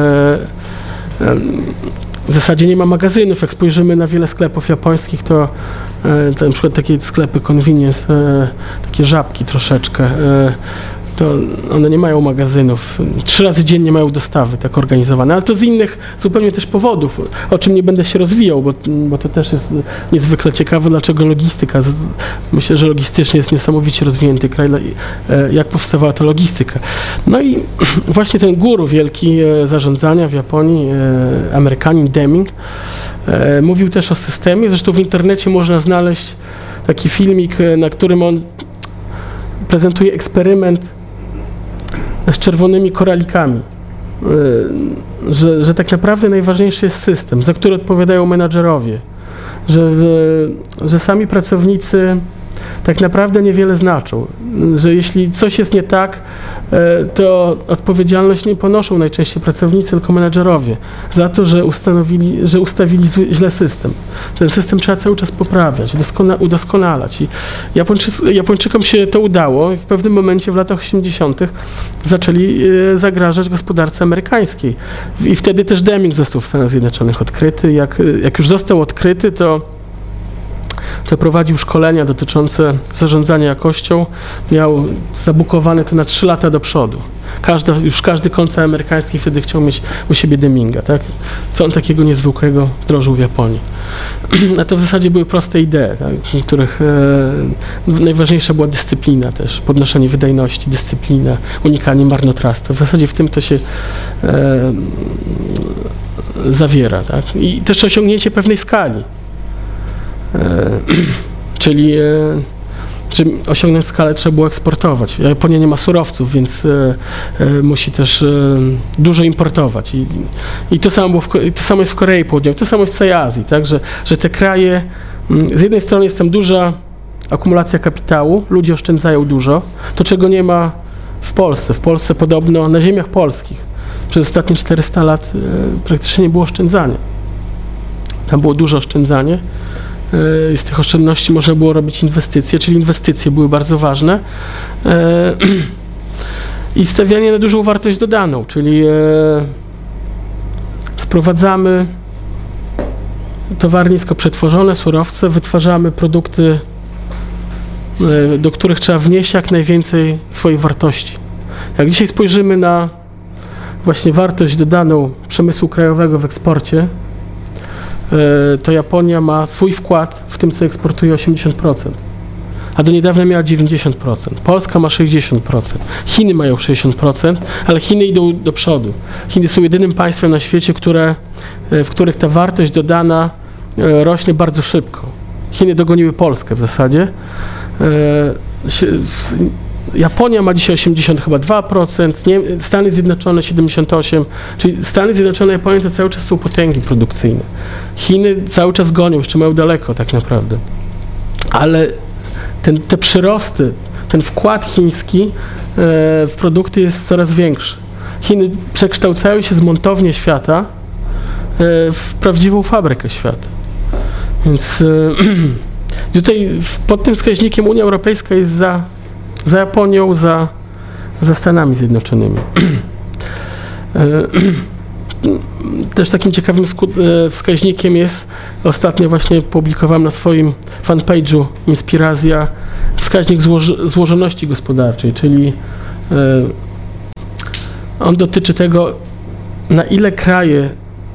Speaker 2: W zasadzie nie ma magazynów. Jak spojrzymy na wiele sklepów japońskich, to na przykład takie sklepy convenience, takie żabki troszeczkę, to one nie mają magazynów. 3 razy dziennie mają dostawy tak organizowane, ale to z innych zupełnie też powodów, o czym nie będę się rozwijał, bo to też jest niezwykle ciekawe, dlaczego logistyka. Myślę, że logistycznie jest niesamowicie rozwinięty kraj, jak powstawała ta logistyka. No i właśnie ten guru wielki zarządzania w Japonii, Amerykanin Deming, mówił też o systemie. Zresztą w internecie można znaleźć taki filmik, na którym on prezentuje eksperyment z czerwonymi koralikami, że tak naprawdę najważniejszy jest system, za który odpowiadają menadżerowie, że sami pracownicy tak naprawdę niewiele znaczą, że jeśli coś jest nie tak, to odpowiedzialność nie ponoszą najczęściej pracownicy, tylko menadżerowie za to, że ustawili źle system. Ten system trzeba cały czas poprawiać, udoskonalać. I Japończykom się to udało i w pewnym momencie w latach 80. zaczęli zagrażać gospodarce amerykańskiej. I wtedy też Deming został w Stanach Zjednoczonych odkryty. Jak już został odkryty, to prowadził szkolenia dotyczące zarządzania jakością, miał zabukowane to na 3 lata do przodu. Już każdy koncern amerykański wtedy chciał mieć u siebie Deminga, tak? Co on takiego niezwykłego wdrożył w Japonii? A to w zasadzie były proste idee, tak? W których najważniejsza była dyscyplina też, podnoszenie wydajności, dyscyplina, unikanie marnotrawstwa. W zasadzie w tym to się zawiera, tak? I też osiągnięcie pewnej skali. Czyli żeby osiągnąć skalę, trzeba było eksportować. Japonia nie ma surowców, więc musi też dużo importować. I to samo jest w Korei Południowej, to samo jest w całej Azji, tak? Że te kraje, z jednej strony jest tam duża akumulacja kapitału, ludzie oszczędzają dużo, to czego nie ma w Polsce. W Polsce podobno na ziemiach polskich przez ostatnie 400 lat praktycznie nie było oszczędzania. Tam było duże oszczędzanie. Z tych oszczędności można było robić inwestycje, czyli inwestycje były bardzo ważne i stawianie na dużą wartość dodaną, czyli sprowadzamy towary nisko przetworzone, surowce, wytwarzamy produkty, do których trzeba wnieść jak najwięcej swojej wartości. Jak dzisiaj spojrzymy na właśnie wartość dodaną przemysłu krajowego w eksporcie, to Japonia ma swój wkład w tym, co eksportuje 80%, a do niedawna miała 90%. Polska ma 60%, Chiny mają 60%, ale Chiny idą do przodu. Chiny są jedynym państwem na świecie, w których ta wartość dodana rośnie bardzo szybko. Chiny dogoniły Polskę w zasadzie. Japonia ma dzisiaj 82%, Stany Zjednoczone 78%, czyli Stany Zjednoczone i Japonia to cały czas są potęgi produkcyjne. Chiny cały czas gonią, jeszcze mają daleko tak naprawdę. Ale te przyrosty, ten wkład chiński w produkty jest coraz większy. Chiny przekształcają się z montowni świata w prawdziwą fabrykę świata. Więc tutaj pod tym wskaźnikiem Unia Europejska jest za Japonią, za Stanami Zjednoczonymi. Też takim ciekawym wskaźnikiem jest, ostatnio właśnie publikowałem na swoim fanpage'u Inspirazja, wskaźnik złożoności gospodarczej, czyli on dotyczy tego, na ile kraje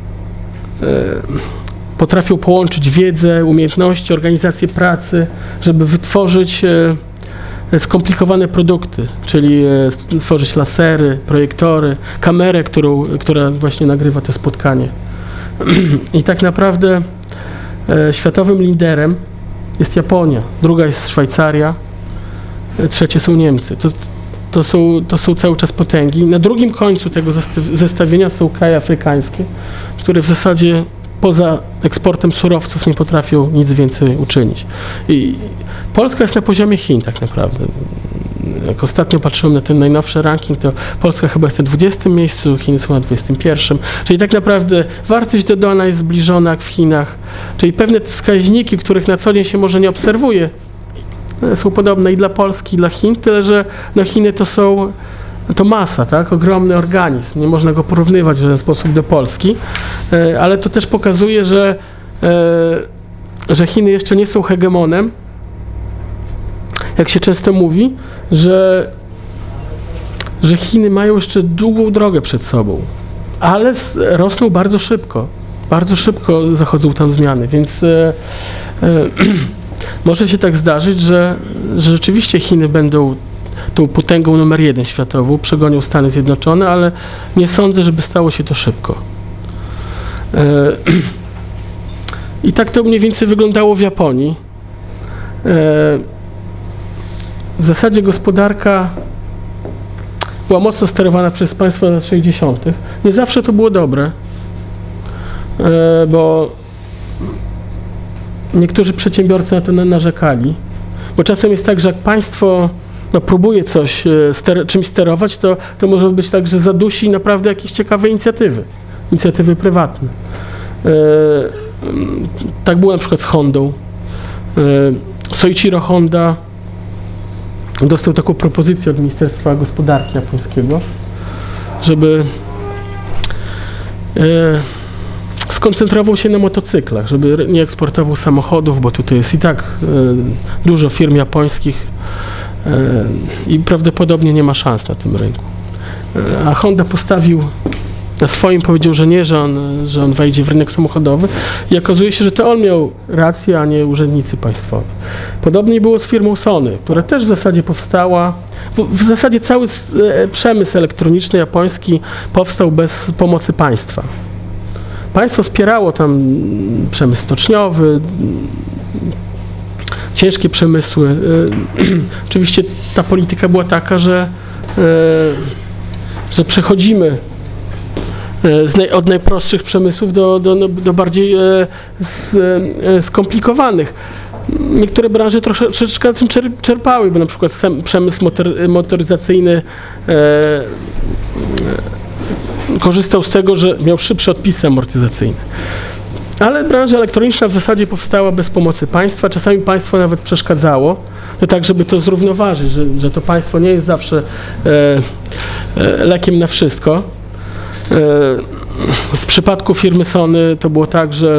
Speaker 2: potrafią połączyć wiedzę, umiejętności, organizację pracy, żeby wytworzyć skomplikowane produkty, czyli stworzyć lasery, projektory, kamerę, która właśnie nagrywa to spotkanie. I tak naprawdę światowym liderem jest Japonia, druga jest Szwajcaria, trzecie są Niemcy. To są cały czas potęgi. Na drugim końcu tego zestawienia są kraje afrykańskie, które w zasadzie poza eksportem surowców nie potrafią nic więcej uczynić. I Polska jest na poziomie Chin tak naprawdę. Jak ostatnio patrzyłem na ten najnowszy ranking, to Polska chyba jest na 20 miejscu, Chiny są na 21. Czyli tak naprawdę wartość dodana jest zbliżona jak w Chinach. Czyli pewne wskaźniki, których na co dzień się może nie obserwuje, są podobne i dla Polski, i dla Chin, tyle że no Chiny to masa, tak? Ogromny organizm. Nie można go porównywać w żaden sposób do Polski, ale to też pokazuje, że Chiny jeszcze nie są hegemonem. Jak się często mówi, że Chiny mają jeszcze długą drogę przed sobą, ale rosną bardzo szybko. Bardzo szybko zachodzą tam zmiany, więc może się tak zdarzyć, że rzeczywiście Chiny będą tą potęgą numer 1 światową, przegonią Stany Zjednoczone, ale nie sądzę, żeby stało się to szybko. I tak to mniej więcej wyglądało w Japonii. W zasadzie gospodarka była mocno sterowana przez państwa lat 60. Nie zawsze to było dobre, bo niektórzy przedsiębiorcy na to narzekali, bo czasem jest tak, że jak państwo próbuje czymś sterować, to może być tak, że zadusi naprawdę jakieś ciekawe inicjatywy prywatne. Tak było na przykład z Hondą. Soichiro Honda dostał taką propozycję od Ministerstwa Gospodarki japońskiego, żeby skoncentrował się na motocyklach, żeby nie eksportował samochodów, bo tutaj jest i tak dużo firm japońskich i prawdopodobnie nie ma szans na tym rynku. a Honda postawił na swoim, powiedział, że nie, że on wejdzie w rynek samochodowy i okazuje się, że to on miał rację, a nie urzędnicy państwowi. Podobnie było z firmą Sony, która też w zasadzie powstała, w zasadzie cały przemysł elektroniczny japoński powstał bez pomocy państwa. Państwo wspierało tam przemysł stoczniowy, ciężkie przemysły. Oczywiście ta polityka była taka, że przechodzimy od najprostszych przemysłów do bardziej skomplikowanych. Niektóre branże troszeczkę na tym czerpały, bo na przykład przemysł motoryzacyjny korzystał z tego, że miał szybsze odpisy amortyzacyjne. Ale branża elektroniczna w zasadzie powstała bez pomocy państwa. Czasami państwo nawet przeszkadzało, no tak, żeby to zrównoważyć, że to państwo nie jest zawsze lekiem na wszystko. W przypadku firmy Sony to było tak, że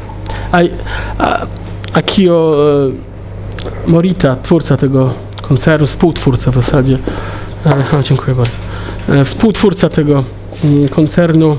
Speaker 2: Akio Morita, twórca tego koncernu, współtwórca w zasadzie, dziękuję bardzo, współtwórca tego koncernu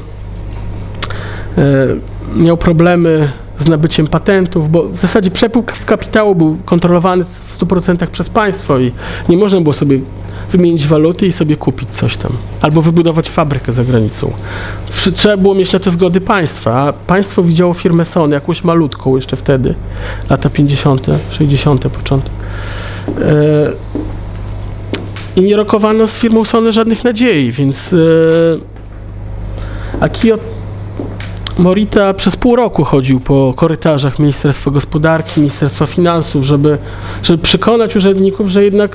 Speaker 2: miał problemy z nabyciem patentów, bo w zasadzie przepływ kapitału był kontrolowany w 100% przez państwo i nie można było sobie wymienić waluty i sobie kupić coś tam. Albo wybudować fabrykę za granicą. Trzeba było mieć na to zgody państwa, a państwo widziało firmę Sony, jakąś malutką jeszcze wtedy, lata 50., 60. początek. I nie rokowano z firmą Sony żadnych nadziei, więc Akio Morita przez pół roku chodził po korytarzach Ministerstwa Gospodarki, Ministerstwa Finansów, żeby przekonać urzędników, że jednak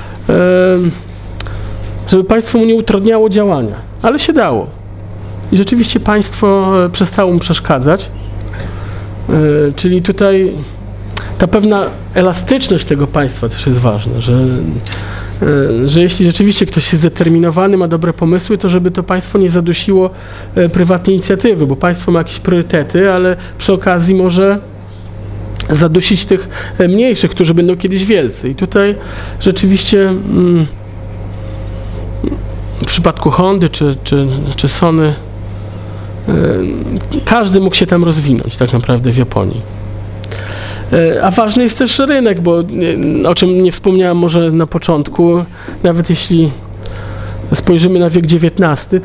Speaker 2: żeby państwo mu nie utrudniało działania. Ale się dało. I rzeczywiście państwo przestało mu przeszkadzać. Czyli tutaj ta pewna elastyczność tego państwa też jest ważna, że jeśli rzeczywiście ktoś jest zdeterminowany, ma dobre pomysły, to żeby to państwo nie zadusiło prywatnej inicjatywy, bo państwo ma jakieś priorytety, ale przy okazji może zadusić tych mniejszych, którzy będą kiedyś wielcy. I tutaj rzeczywiście w przypadku Hondy czy Sony każdy mógł się tam rozwinąć tak naprawdę w Japonii. A ważny jest też rynek, bo o czym nie wspomniałem może na początku, nawet jeśli spojrzymy na wiek XIX,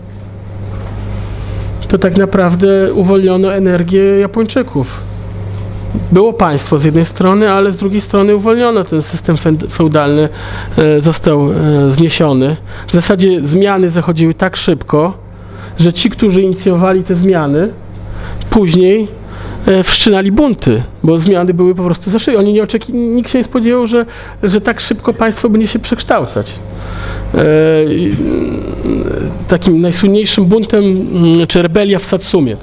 Speaker 2: to tak naprawdę uwolniono energię Japończyków. Było państwo z jednej strony, ale z drugiej strony uwolniono. Ten system feudalny został zniesiony. W zasadzie zmiany zachodziły tak szybko, że ci, którzy inicjowali te zmiany, później wszczynali bunty, bo zmiany były po prostu za szybko. Nikt się nie spodziewał, że tak szybko państwo będzie się przekształcać. Takim najsłynniejszym buntem, czy rebelia w Satsumie.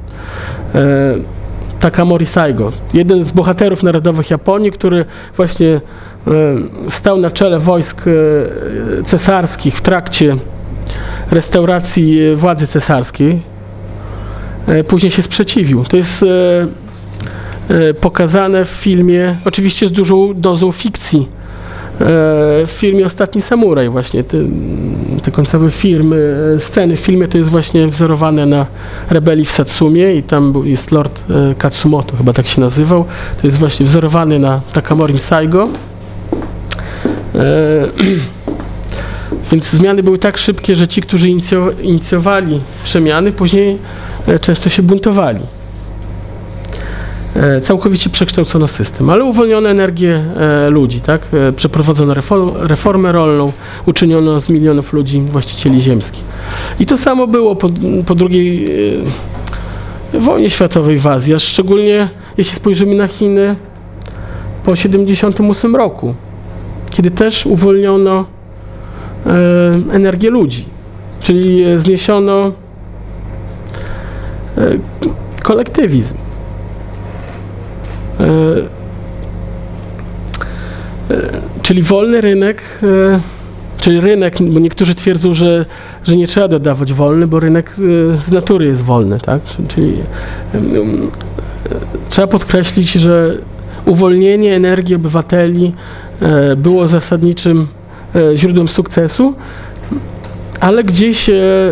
Speaker 2: Takamori Saigo, jeden z bohaterów narodowych Japonii, który właśnie stał na czele wojsk cesarskich w trakcie restauracji władzy cesarskiej. Później się sprzeciwił. To jest pokazane w filmie, oczywiście z dużą dozą fikcji, w filmie Ostatni Samuraj właśnie. Te końcowe sceny w filmie to jest właśnie wzorowane na rebelii w Satsumie i tam jest Lord Katsumoto, chyba tak się nazywał. To jest właśnie wzorowany na Takamorim Saigo. Więc zmiany były tak szybkie, że ci, którzy inicjowali przemiany, później często się buntowali. Całkowicie przekształcono system, ale uwolniono energię ludzi, tak? Przeprowadzono reformę rolną, uczyniono z milionów ludzi właścicieli ziemskich. I to samo było po II wojnie światowej w Azji, a szczególnie jeśli spojrzymy na Chiny po 1978 roku, kiedy też uwolniono energię ludzi, czyli zniesiono kolektywizm. Czyli wolny rynek, bo niektórzy twierdzą, że nie trzeba dodawać wolny, bo rynek z natury jest wolny, tak? Czyli trzeba podkreślić, że uwolnienie energii obywateli było zasadniczym źródłem sukcesu, ale gdzieś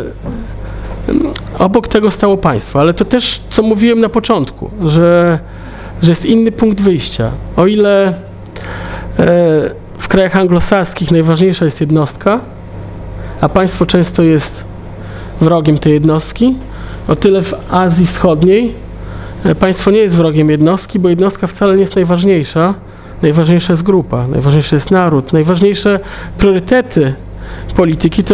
Speaker 2: obok tego stało państwo. Ale to też, co mówiłem na początku, że jest inny punkt wyjścia. O ile w krajach anglosaskich najważniejsza jest jednostka, a państwo często jest wrogiem tej jednostki, o tyle w Azji Wschodniej państwo nie jest wrogiem jednostki, bo jednostka wcale nie jest najważniejsza. Najważniejsza jest grupa, najważniejszy jest naród, najważniejsze priorytety polityki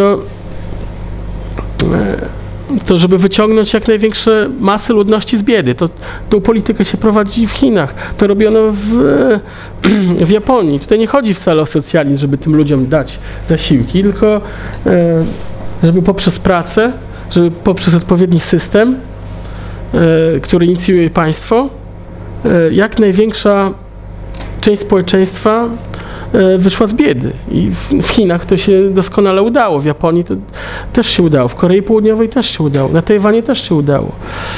Speaker 2: to żeby wyciągnąć jak największe masy ludności z biedy. Tą politykę się prowadzi w Chinach. To robiono w Japonii. Tutaj nie chodzi wcale o socjalizm, żeby tym ludziom dać zasiłki, tylko żeby poprzez pracę, żeby poprzez odpowiedni system, który inicjuje państwo, jak największa część społeczeństwa wyszła z biedy. I w Chinach to się doskonale udało, w Japonii to też się udało, w Korei Południowej też się udało, na Tajwanie też się udało.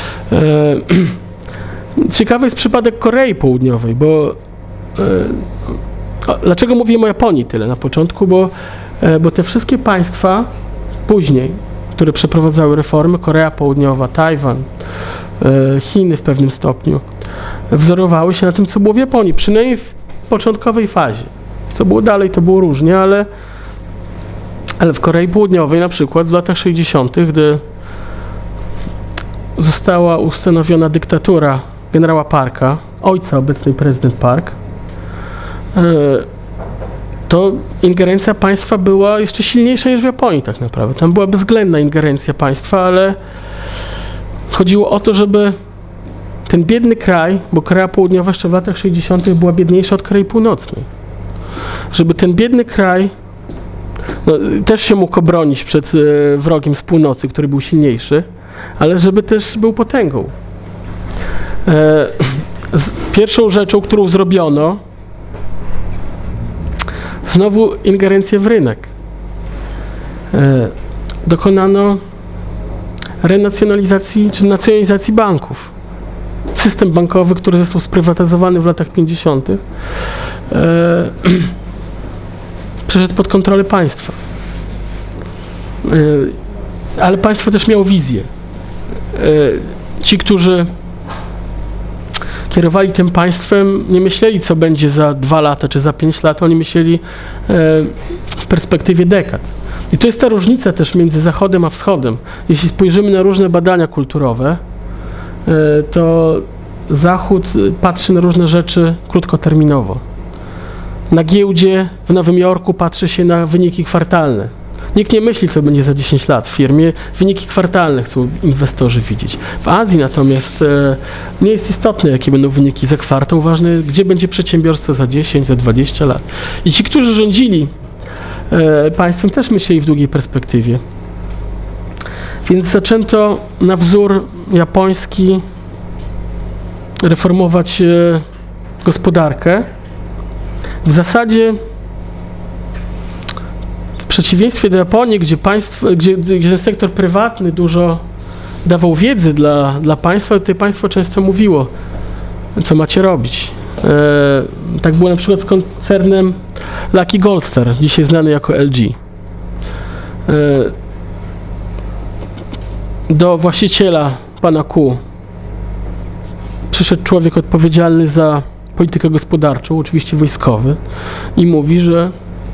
Speaker 2: Ciekawy jest przypadek Korei Południowej, bo dlaczego mówiłem o Japonii tyle na początku, bo te wszystkie państwa później, które przeprowadzały reformy, Korea Południowa, Tajwan, Chiny w pewnym stopniu, wzorowały się na tym, co było w Japonii, przynajmniej w początkowej fazie. Co było dalej, to było różnie, ale w Korei Południowej na przykład w latach 60., gdy została ustanowiona dyktatura generała Parka, ojca obecnej prezydent Park, to ingerencja państwa była jeszcze silniejsza niż w Japonii tak naprawdę. Tam była bezwzględna ingerencja państwa, ale chodziło o to, żeby ten biedny kraj, bo Korea Południowa jeszcze w latach 60. była biedniejsza od Korei Północnej, żeby ten biedny kraj też się mógł obronić przed wrogiem z północy, który był silniejszy, ale żeby też był potęgą. Pierwszą rzeczą, którą zrobiono, znowu ingerencję w rynek. Dokonano renacjonalizacji czy nacjonalizacji banków. System bankowy, który został sprywatyzowany w latach 50., przeszedł pod kontrolę państwa. Ale państwo też miało wizję. Ci, którzy kierowali tym państwem, nie myśleli, co będzie za 2 lata czy za 5 lat, oni myśleli w perspektywie dekad. I to jest ta różnica też między Zachodem a Wschodem. Jeśli spojrzymy na różne badania kulturowe, to Zachód patrzy na różne rzeczy krótkoterminowo. Na giełdzie w Nowym Jorku patrzy się na wyniki kwartalne. Nikt nie myśli, co będzie za 10 lat w firmie. Wyniki kwartalne chcą inwestorzy widzieć. W Azji natomiast nie jest istotne, jakie będą wyniki za kwartał. Ważne, gdzie będzie przedsiębiorstwo za 10, za 20 lat. I ci, którzy rządzili państwem, też myśleli w długiej perspektywie. Więc zaczęto na wzór japoński reformować gospodarkę. W zasadzie w przeciwieństwie do Japonii, gdzie ten sektor prywatny dużo dawał wiedzy dla państwa, tutaj państwo często mówiło, co macie robić. Tak było na przykład z koncernem Lucky Goldstar, dzisiaj znany jako LG. Do właściciela, pana Ku, przyszedł człowiek odpowiedzialny za politykę gospodarczą, oczywiście wojskowy, i mówi, że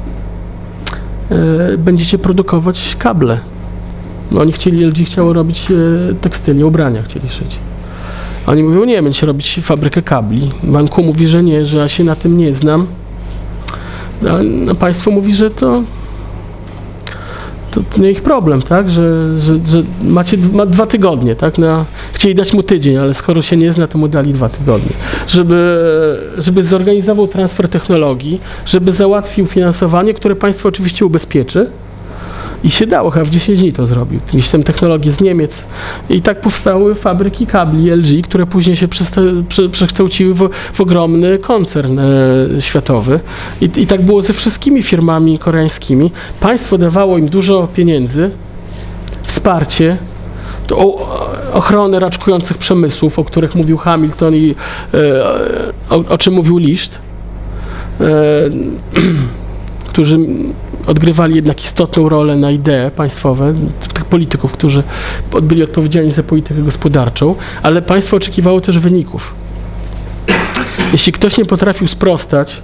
Speaker 2: będziecie produkować kable. No, LG chciało robić tekstylię, ubrania chcieli szyć. Oni mówią, nie, będziecie robić fabrykę kabli. Pan Ku mówi, że nie, że ja się na tym nie znam. A państwo mówi, że to nie ich problem, tak? Że ma 2 tygodnie, tak? Chcieli dać mu tydzień, ale skoro się nie zna, to mu dali 2 tygodnie. Żeby zorganizował transfer technologii, żeby załatwił finansowanie, które państwo oczywiście ubezpieczy. I się dało, chyba w 10 dni to zrobił. System technologii z Niemiec. I tak powstały fabryki kabli LG, które później się przekształciły w ogromny koncern światowy. I tak było ze wszystkimi firmami koreańskimi. Państwo dawało im dużo pieniędzy, wsparcie, ochronę raczkujących przemysłów, o których mówił Hamilton i o czym mówił Liszt, którzy odgrywali jednak istotną rolę na idee państwowe, tych polityków, którzy byli odpowiedzialni za politykę gospodarczą, ale państwo oczekiwało też wyników. Jeśli ktoś nie potrafił sprostać,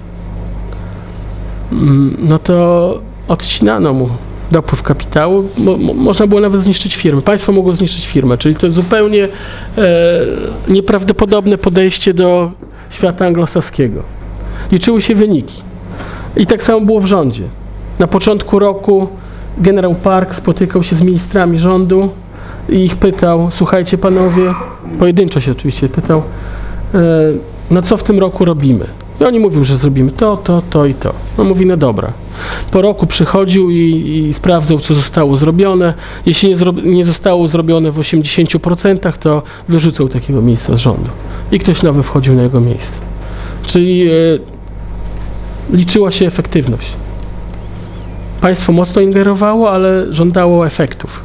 Speaker 2: no to odcinano mu dopływ kapitału. Można było nawet zniszczyć firmę. Państwo mogło zniszczyć firmę, czyli to jest zupełnie nieprawdopodobne podejście do świata anglosaskiego. Liczyły się wyniki. I tak samo było w rządzie. Na początku roku generał Park spotykał się z ministrami rządu i ich pytał, słuchajcie panowie, pojedynczo się oczywiście pytał, no co w tym roku robimy? I oni mówią, że zrobimy to i to. No mówi, no dobra. Po roku przychodził i sprawdzał, co zostało zrobione. Jeśli nie zostało zrobione w 80%, to wyrzucał takiego miejsca z rządu. I ktoś nowy wchodził na jego miejsce. Czyli liczyła się efektywność. Państwo mocno ingerowało, ale żądało efektów.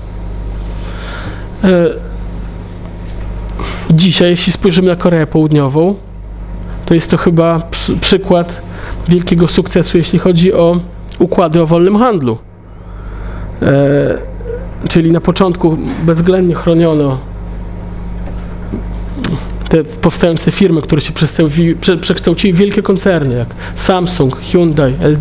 Speaker 2: Dzisiaj, jeśli spojrzymy na Koreę Południową, to jest to chyba przykład wielkiego sukcesu, jeśli chodzi o układy o wolnym handlu. Czyli na początku bezwzględnie chroniono te powstające firmy, które się przekształciły w wielkie koncerny, jak Samsung, Hyundai, LG.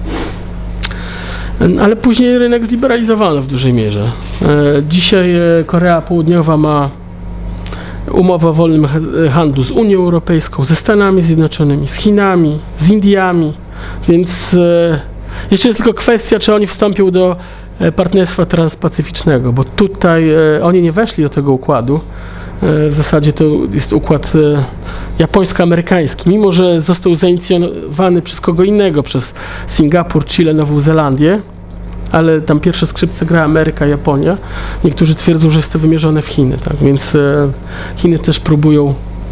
Speaker 2: Ale później rynek zliberalizowano w dużej mierze. Dzisiaj Korea Południowa ma umowę o wolnym handlu z Unią Europejską, ze Stanami Zjednoczonymi, z Chinami, z Indiami, więc jeszcze jest tylko kwestia, czy oni wstąpią do partnerstwa transpacyficznego, bo tutaj oni nie weszli do tego układu. W zasadzie to jest układ japońsko-amerykański, mimo że został zainicjowany przez kogo innego, przez Singapur, Chile, Nową Zelandię, ale tam pierwsze skrzypce gra Ameryka, Japonia. Niektórzy twierdzą, że jest to wymierzone w Chiny, tak? Więc Chiny też próbują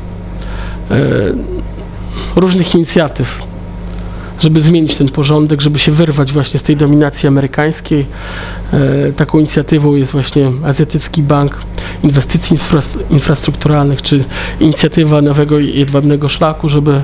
Speaker 2: różnych inicjatyw, żeby zmienić ten porządek, żeby się wyrwać właśnie z tej dominacji amerykańskiej. Taką inicjatywą jest właśnie Azjatycki Bank Inwestycji Infrastrukturalnych, czy inicjatywa nowego jedwabnego szlaku, żeby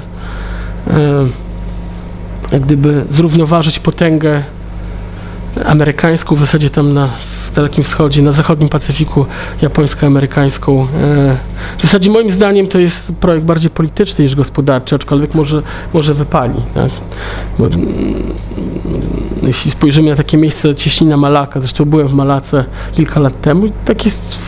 Speaker 2: jak gdyby zrównoważyć potęgę amerykańską, w zasadzie tam w Dalekim Wschodzie, na zachodnim Pacyfiku, japońsko-amerykańską. W zasadzie moim zdaniem to jest projekt bardziej polityczny niż gospodarczy, aczkolwiek może wypali. Tak? Bo, jeśli spojrzymy na takie miejsce, cieśnina Malaka, zresztą byłem w Malace kilka lat temu, takie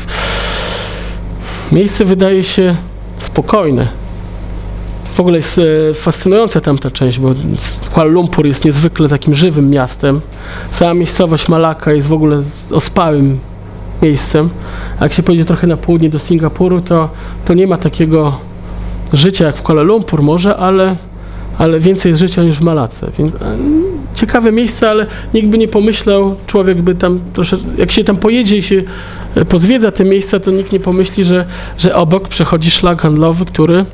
Speaker 2: miejsce wydaje się spokojne. W ogóle jest fascynująca tamta część, bo Kuala Lumpur jest niezwykle takim żywym miastem. Cała miejscowość Malaka jest w ogóle ospałym miejscem. A jak się pojedzie trochę na południe do Singapuru, to nie ma takiego życia jak w Kuala Lumpur może, ale więcej jest życia niż w Malace. Więc, ciekawe miejsce, ale nikt by nie pomyślał, człowiek by tam troszeczkę, jak się tam pojedzie i się pozwiedza te miejsca, to nikt nie pomyśli, że obok przechodzi szlak handlowy,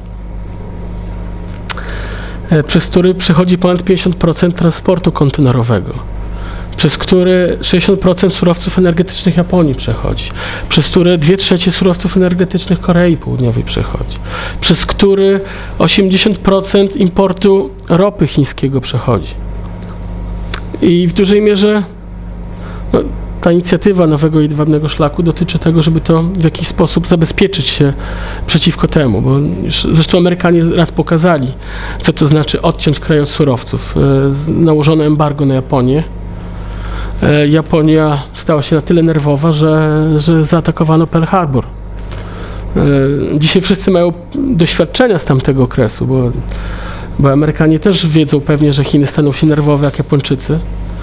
Speaker 2: przez który przechodzi ponad 50% transportu kontenerowego, przez który 60% surowców energetycznych Japonii przechodzi, przez który 2/3 surowców energetycznych Korei Południowej przechodzi, przez który 80% importu ropy chińskiego przechodzi. I w dużej mierze ta inicjatywa nowego jedwabnego szlaku dotyczy tego, żeby to w jakiś sposób zabezpieczyć się przeciwko temu, bo już zresztą Amerykanie raz pokazali, co to znaczy odciąć kraj od surowców. Nałożono embargo na Japonię. Japonia stała się na tyle nerwowa, że zaatakowano Pearl Harbor. Dzisiaj wszyscy mają doświadczenia z tamtego okresu, bo Amerykanie też wiedzą pewnie, że Chiny staną się nerwowe jak Japończycy.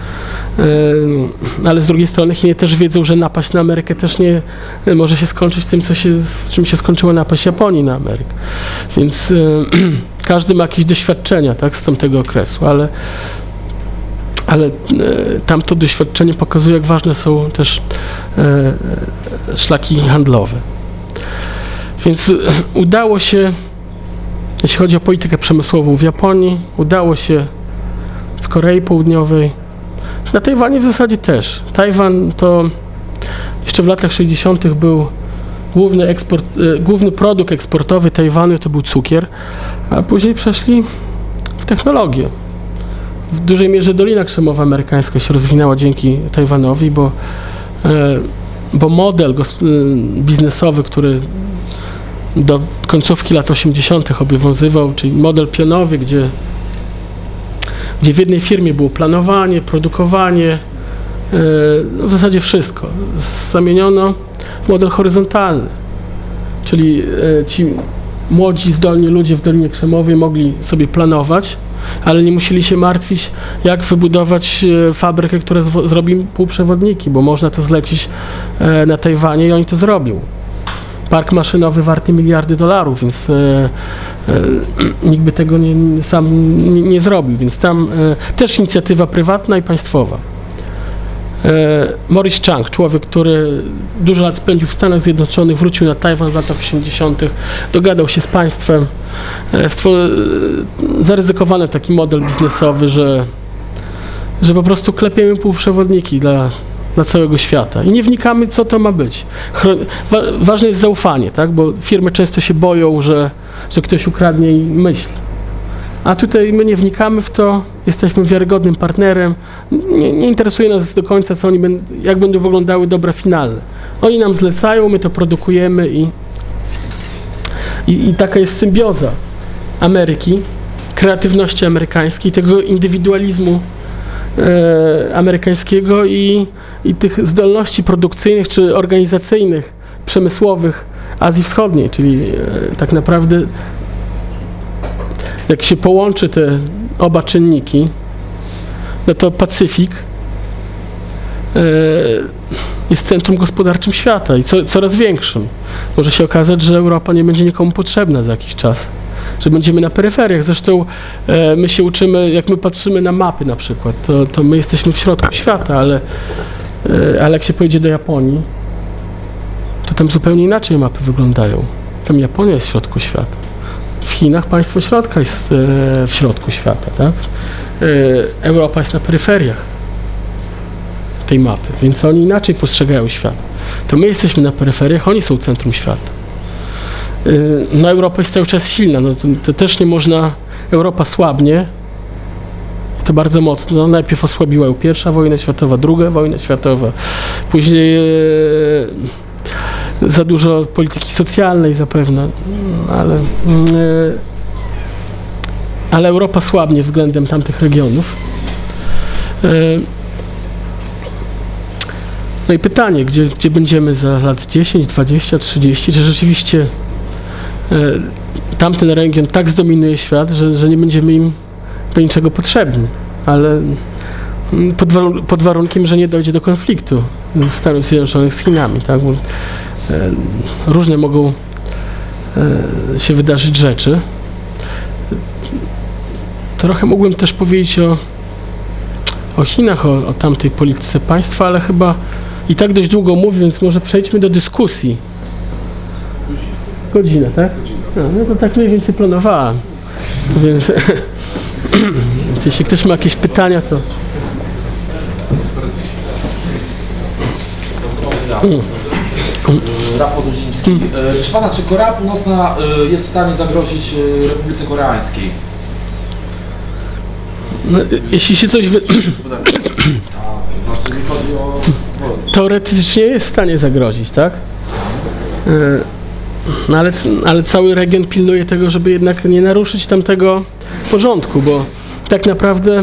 Speaker 2: Ale z drugiej strony Chiny też wiedzą, że napaść na Amerykę też nie może się skończyć tym, z czym się skończyła napaść Japonii na Amerykę. Więc każdy ma jakieś doświadczenia, tak, z tamtego okresu, ale tamto doświadczenie pokazuje, jak ważne są też szlaki handlowe. Więc udało się, jeśli chodzi o politykę przemysłową w Japonii, udało się w Korei Południowej, na Tajwanie w zasadzie też. Tajwan to jeszcze w latach 60. był główny produkt eksportowy Tajwanu to był cukier, a później przeszli w technologię. w dużej mierze Dolina Krzemowa amerykańska się rozwinęła dzięki Tajwanowi, bo model biznesowy, który do końcówki lat 80. obowiązywał, czyli model pionowy, gdzie w jednej firmie było planowanie, produkowanie, w zasadzie wszystko. Zamieniono w model horyzontalny, czyli ci młodzi, zdolni ludzie w Dolinie Krzemowej mogli sobie planować, ale nie musieli się martwić, jak wybudować fabrykę, która zrobi półprzewodniki, bo można to zlecić na Tajwanie i oni to zrobią. Park maszynowy warty miliardy dolarów, więc nikt by tego sam nie zrobił, więc tam też inicjatywa prywatna i państwowa. Maurice Chang, człowiek, który dużo lat spędził w Stanach Zjednoczonych, wrócił na Tajwan w latach 80., dogadał się z państwem, zaryzykowano taki model biznesowy, że po prostu klepiemy półprzewodniki dla całego świata i nie wnikamy, co to ma być. Ważne jest zaufanie, tak? Bo firmy często się boją, że ktoś ukradnie ich myśl. A tutaj my nie wnikamy w to, jesteśmy wiarygodnym partnerem, nie interesuje nas do końca, jak będą wyglądały dobra finalne. Oni nam zlecają, my to produkujemy i taka jest symbioza Ameryki, kreatywności amerykańskiej, tego indywidualizmu amerykańskiego i tych zdolności produkcyjnych czy organizacyjnych, przemysłowych Azji Wschodniej, czyli tak naprawdę jak się połączy te oba czynniki, no to Pacyfik jest centrum gospodarczym świata i coraz większym. Może się okazać, że Europa nie będzie nikomu potrzebna za jakiś czas, że będziemy na peryferiach. Zresztą my się uczymy, jak my patrzymy na mapy na przykład, to my jesteśmy w środku świata, ale jak się pojedzie do Japonii, to tam zupełnie inaczej mapy wyglądają. Tam Japonia jest w środku świata. W Chinach państwo środka jest w środku świata, tak? Europa jest na peryferiach tej mapy, więc oni inaczej postrzegają świat. To my jesteśmy na peryferiach, oni są centrum świata. No Europa jest cały czas silna, no to też nie można, Europa słabnie, to bardzo mocno. No, najpierw osłabiła ją I wojna światowa, II wojna światowa, później za dużo polityki socjalnej zapewne, ale Europa słabnie względem tamtych regionów. No i pytanie, gdzie będziemy za lat 10, 20, 30, czy rzeczywiście tamten region tak zdominuje świat, że nie będziemy im do niczego potrzebni, ale pod warunkiem, że nie dojdzie do konfliktu Stanów Zjednoczonych z Chinami, tak? Bo różne mogą się wydarzyć rzeczy. Trochę mógłbym też powiedzieć o Chinach, o tamtej polityce państwa, ale chyba i tak dość długo mówię, więc może przejdźmy do dyskusji. Godzina, tak? No to tak mniej więcej planowałem. Więc jeśli ktoś ma jakieś pytania, to...
Speaker 3: Rafał Dudziński. Proszę pana, czy Korea Północna jest w stanie zagrozić Republice Koreańskiej?
Speaker 2: No, jeśli się coś... Teoretycznie jest w stanie zagrozić, tak? No ale cały region pilnuje tego, żeby jednak nie naruszyć tamtego porządku, bo tak naprawdę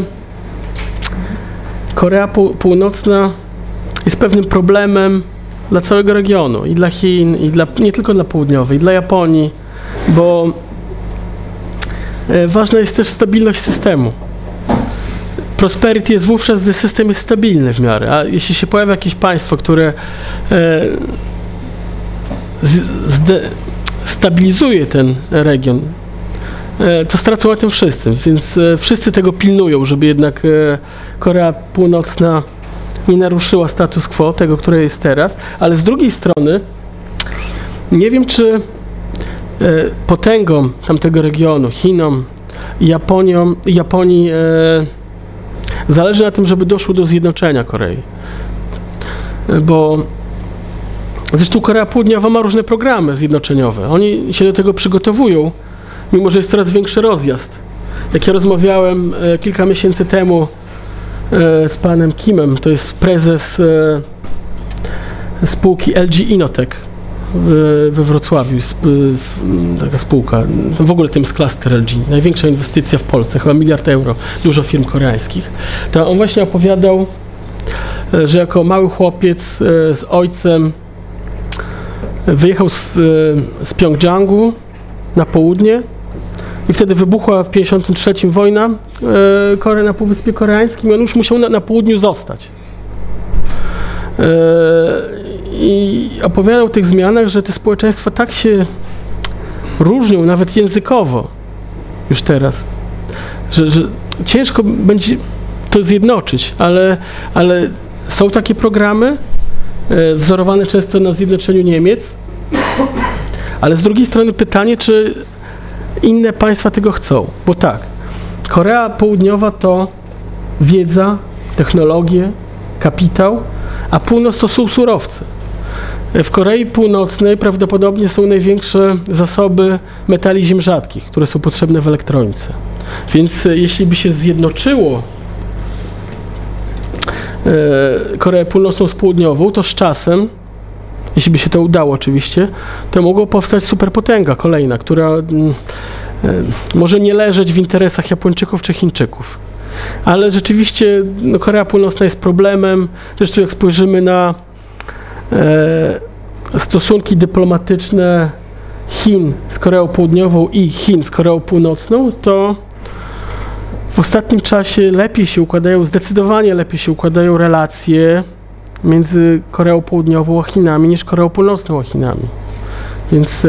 Speaker 2: Korea Północna jest pewnym problemem dla całego regionu, i dla Chin, i nie tylko dla Południowej, i dla Japonii, bo ważna jest też stabilność systemu. Prosperity jest wówczas, gdy system jest stabilny w miarę, a jeśli się pojawia jakieś państwo, które stabilizuje ten region, to stracą na tym wszyscy, więc wszyscy tego pilnują, żeby jednak Korea Północna nie naruszyła status quo, tego, które jest teraz, ale z drugiej strony nie wiem, czy potęgom tamtego regionu, Chinom i Japonii zależy na tym, żeby doszło do zjednoczenia Korei. Bo zresztą Korea Południowa ma różne programy zjednoczeniowe. Oni się do tego przygotowują, mimo że jest coraz większy rozjazd Jak ja rozmawiałem kilka miesięcy temu z panem Kimem, to jest prezes spółki LG Innotek we Wrocławiu, taka spółka, w ogóle tym jest klaster LG, największa inwestycja w Polsce, chyba 1 miliard euro, dużo firm koreańskich. To on właśnie opowiadał, że jako mały chłopiec z ojcem wyjechał z Pjongjangu na południe i wtedy wybuchła w 1953 wojna na Półwyspie Koreańskim i on już musiał na południu zostać. I opowiadał o tych zmianach, że te społeczeństwa tak się różnią, nawet językowo już teraz, że ciężko będzie to zjednoczyć, ale są takie programy wzorowane często na zjednoczeniu Niemiec, ale z drugiej strony pytanie, czy inne państwa tego chcą, bo tak, Korea Południowa to wiedza, technologie, kapitał, a północ to są surowce. W Korei Północnej prawdopodobnie są największe zasoby metali ziem rzadkich, które są potrzebne w elektronice. Więc jeśli by się zjednoczyło Koreę Północną z Południową, to z czasem, jeśli by się to udało oczywiście, to mogło powstać superpotęga kolejna, która może nie leżeć w interesach Japończyków czy Chińczyków. Ale rzeczywiście Korea Północna jest problemem. Zresztą jak spojrzymy na stosunki dyplomatyczne Chin z Koreą Południową i Chin z Koreą Północną, to w ostatnim czasie zdecydowanie lepiej się układają relacje między Koreą Południową a Chinami niż Koreą Północną a Chinami. Więc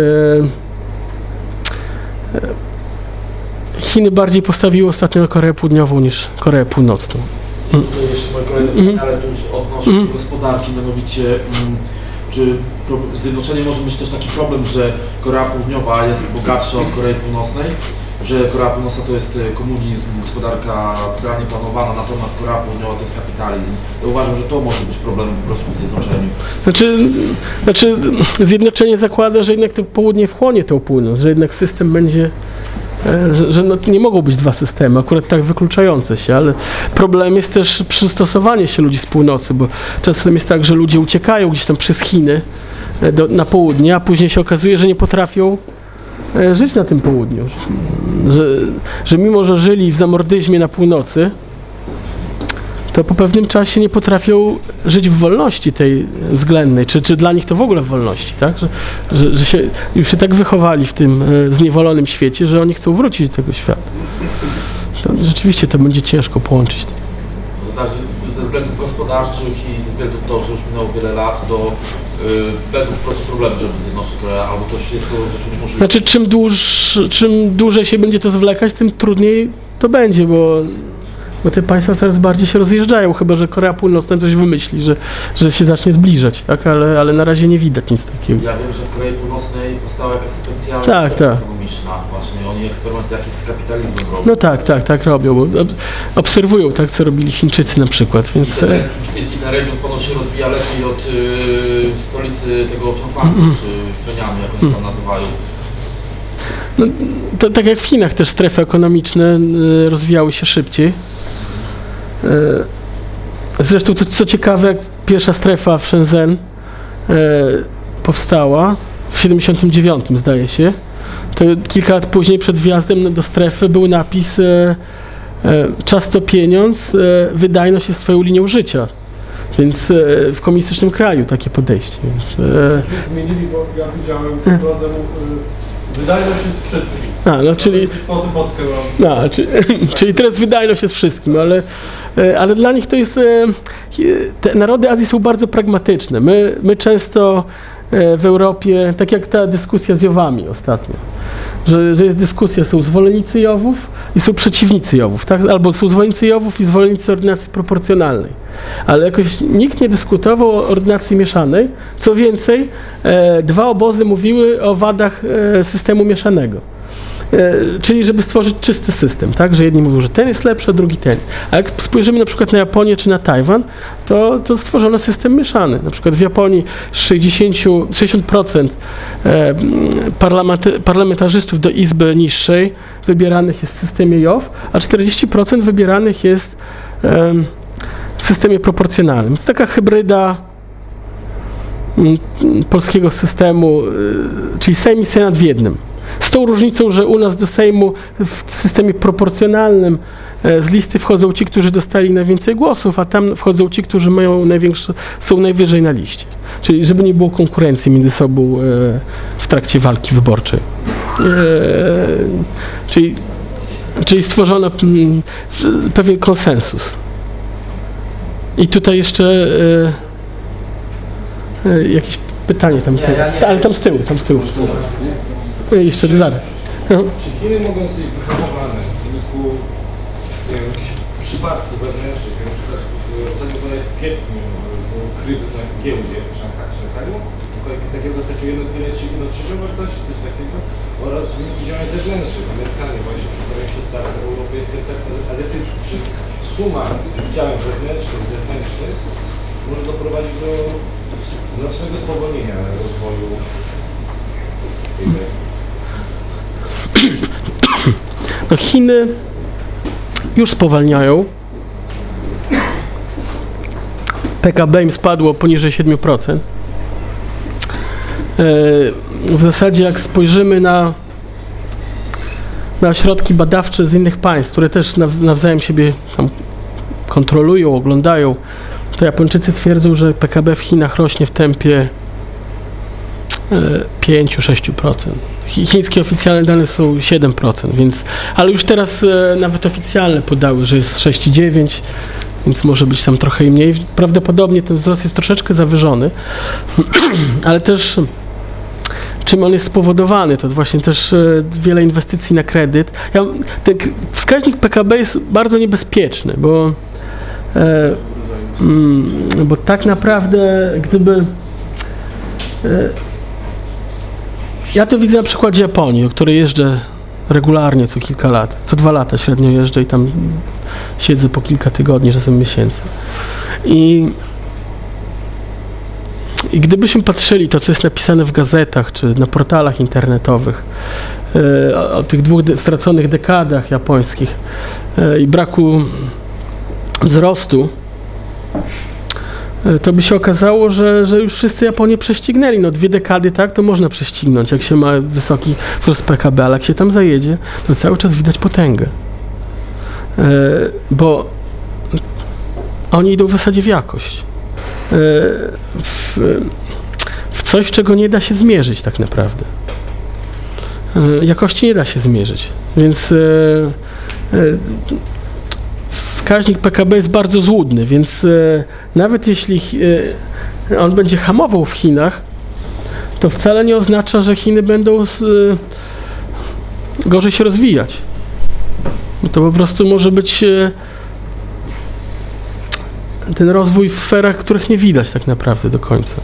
Speaker 2: Chiny bardziej postawiły ostatnio na Koreę Południową niż Koreę Północną.
Speaker 3: To jeszcze moje kolejne pytanie, ale to już odnośnie gospodarki, mianowicie czy zjednoczenie może mieć też taki problem, że Korea Południowa jest bogatsza od Korei Północnej, że Korea Północna to jest komunizm, gospodarka zgranie planowana, natomiast Korea Południowa to jest kapitalizm. Ja uważam, że to może być problem po prostu w zjednoczeniu.
Speaker 2: Znaczy zjednoczenie zakłada, że jednak to południe wchłonie tą północ, że jednak system będzie, że nie mogą być dwa systemy, akurat tak wykluczające się, ale problem jest też przystosowanie się ludzi z północy, bo czasem jest tak, że ludzie uciekają gdzieś tam przez Chiny na południe, a później się okazuje, że nie potrafią żyć na tym południu, że mimo, że żyli w zamordyzmie na północy, to po pewnym czasie nie potrafią żyć w wolności tej względnej, czy dla nich to w ogóle w wolności, tak? Że już się tak wychowali w tym zniewolonym świecie, że oni chcą wrócić do tego świata. To rzeczywiście to będzie ciężko połączyć.
Speaker 3: To znaczy, ze względów gospodarczych i ze względu na to, że już minęło wiele lat, to będą po prostu problemy, żeby zjednoczyć Koreę, albo też jest to rzeczy niemożliwe.
Speaker 2: Znaczy, czym dłużej się będzie to zwlekać, tym trudniej to będzie, bo te państwa coraz bardziej się rozjeżdżają, chyba że Korea Północna coś wymyśli, że się zacznie zbliżać, tak? Ale na razie nie widać nic takiego.
Speaker 3: Ja wiem, że w Korei Północnej powstała jakaś specjalna strefa ekonomiczna, właśnie oni eksperymenty jakieś z kapitalizmem robią.
Speaker 2: No tak robią. Obserwują tak, co robili Chińczycy na przykład, więc...
Speaker 3: I ten region ponoć się rozwija lepiej od stolicy tego Pjongjangu, czy Pjöngjang, jak oni tam nazywają.
Speaker 2: No, to tak jak w Chinach też strefy ekonomiczne rozwijały się szybciej. Zresztą to, co ciekawe, jak pierwsza strefa w Shenzhen powstała w 79, zdaje się, to kilka lat później przed wjazdem do strefy był napis czas to pieniądz, wydajność jest twoją linią życia. Więc w komunistycznym kraju takie podejście. Więc,
Speaker 1: zmienili, bo ja widziałem wydajność jest wszystkim.
Speaker 2: Czyli teraz wydajność jest wszystkim, ale dla nich to jest... Te narody Azji są bardzo pragmatyczne. My często w Europie, tak jak ta dyskusja z Jowami ostatnio, że jest dyskusja, są zwolennicy Jowów i są przeciwnicy Jowów, tak? Albo są zwolennicy Jowów i zwolennicy ordynacji proporcjonalnej. Ale jakoś nikt nie dyskutował o ordynacji mieszanej. Co więcej, dwa obozy mówiły o wadach systemu mieszanego. Czyli żeby stworzyć czysty system, tak? Że jedni mówią, że ten jest lepszy, a drugi ten. A jak spojrzymy na przykład na Japonię czy na Tajwan, to stworzono system mieszany. Na przykład w Japonii 60% parlamentarzystów do Izby Niższej wybieranych jest w systemie JOW, a 40% wybieranych jest w systemie proporcjonalnym. To taka hybryda polskiego systemu, czyli Sejm i Senat w jednym. Z tą różnicą, że u nas do Sejmu w systemie proporcjonalnym z listy wchodzą ci, którzy dostali najwięcej głosów, a tam wchodzą ci, którzy mają są najwyżej na liście. Czyli żeby nie było konkurencji między sobą w trakcie walki wyborczej. Czyli stworzono pewien konsensus. I tutaj jeszcze jakieś pytanie tam, ale tam z tyłu. Jeszcze dalej.
Speaker 1: Czy Chiny mogą być wyhamowane w wyniku jakichś przypadków wewnętrznych, na przykład w kwietniu był kryzys na giełdzie w Szanghaju, takiego dostarczył jedno trzecią wartości, coś takiego, oraz w wyniku działań zewnętrznych. Amerykanie właśnie przypomniają się stare europejskie, azjatyckie. Czy suma działań zewnętrznych może doprowadzić do znacznego spowolnienia rozwoju tej kwestii?
Speaker 2: No Chiny już spowalniają. PKB im spadło poniżej 7%. W zasadzie jak spojrzymy na ośrodki badawcze z innych państw, które też nawzajem siebie tam kontrolują, oglądają, to Japończycy twierdzą, że PKB w Chinach rośnie w tempie 5-6%. Chińskie oficjalne dane są 7%, więc, ale już teraz nawet oficjalne podały, że jest 6,9%, więc może być tam trochę mniej. Prawdopodobnie ten wzrost jest troszeczkę zawyżony, ale też czym on jest spowodowany, to właśnie też wiele inwestycji na kredyt. Ten wskaźnik PKB jest bardzo niebezpieczny, bo tak naprawdę gdyby ja to widzę na przykładzie Japonii, do której jeżdżę regularnie co kilka lat, co 2 lata średnio jeżdżę i tam siedzę po kilka tygodni, czasem miesięcy. I gdybyśmy patrzyli to, co jest napisane w gazetach czy na portalach internetowych o tych 2 straconych dekadach japońskich i braku wzrostu, to by się okazało, że już wszyscy Japonię prześcignęli. No 2 dekady, tak, to można prześcignąć, jak się ma wysoki wzrost PKB, ale jak się tam zajedzie, to cały czas widać potęgę. Bo oni idą w zasadzie w jakość. W coś, czego nie da się zmierzyć tak naprawdę. Jakości nie da się zmierzyć. Więc wskaźnik PKB jest bardzo złudny, więc nawet jeśli on będzie hamował w Chinach, to wcale nie oznacza, że Chiny będą gorzej się rozwijać. Bo to po prostu może być ten rozwój w sferach, których nie widać tak naprawdę do końca.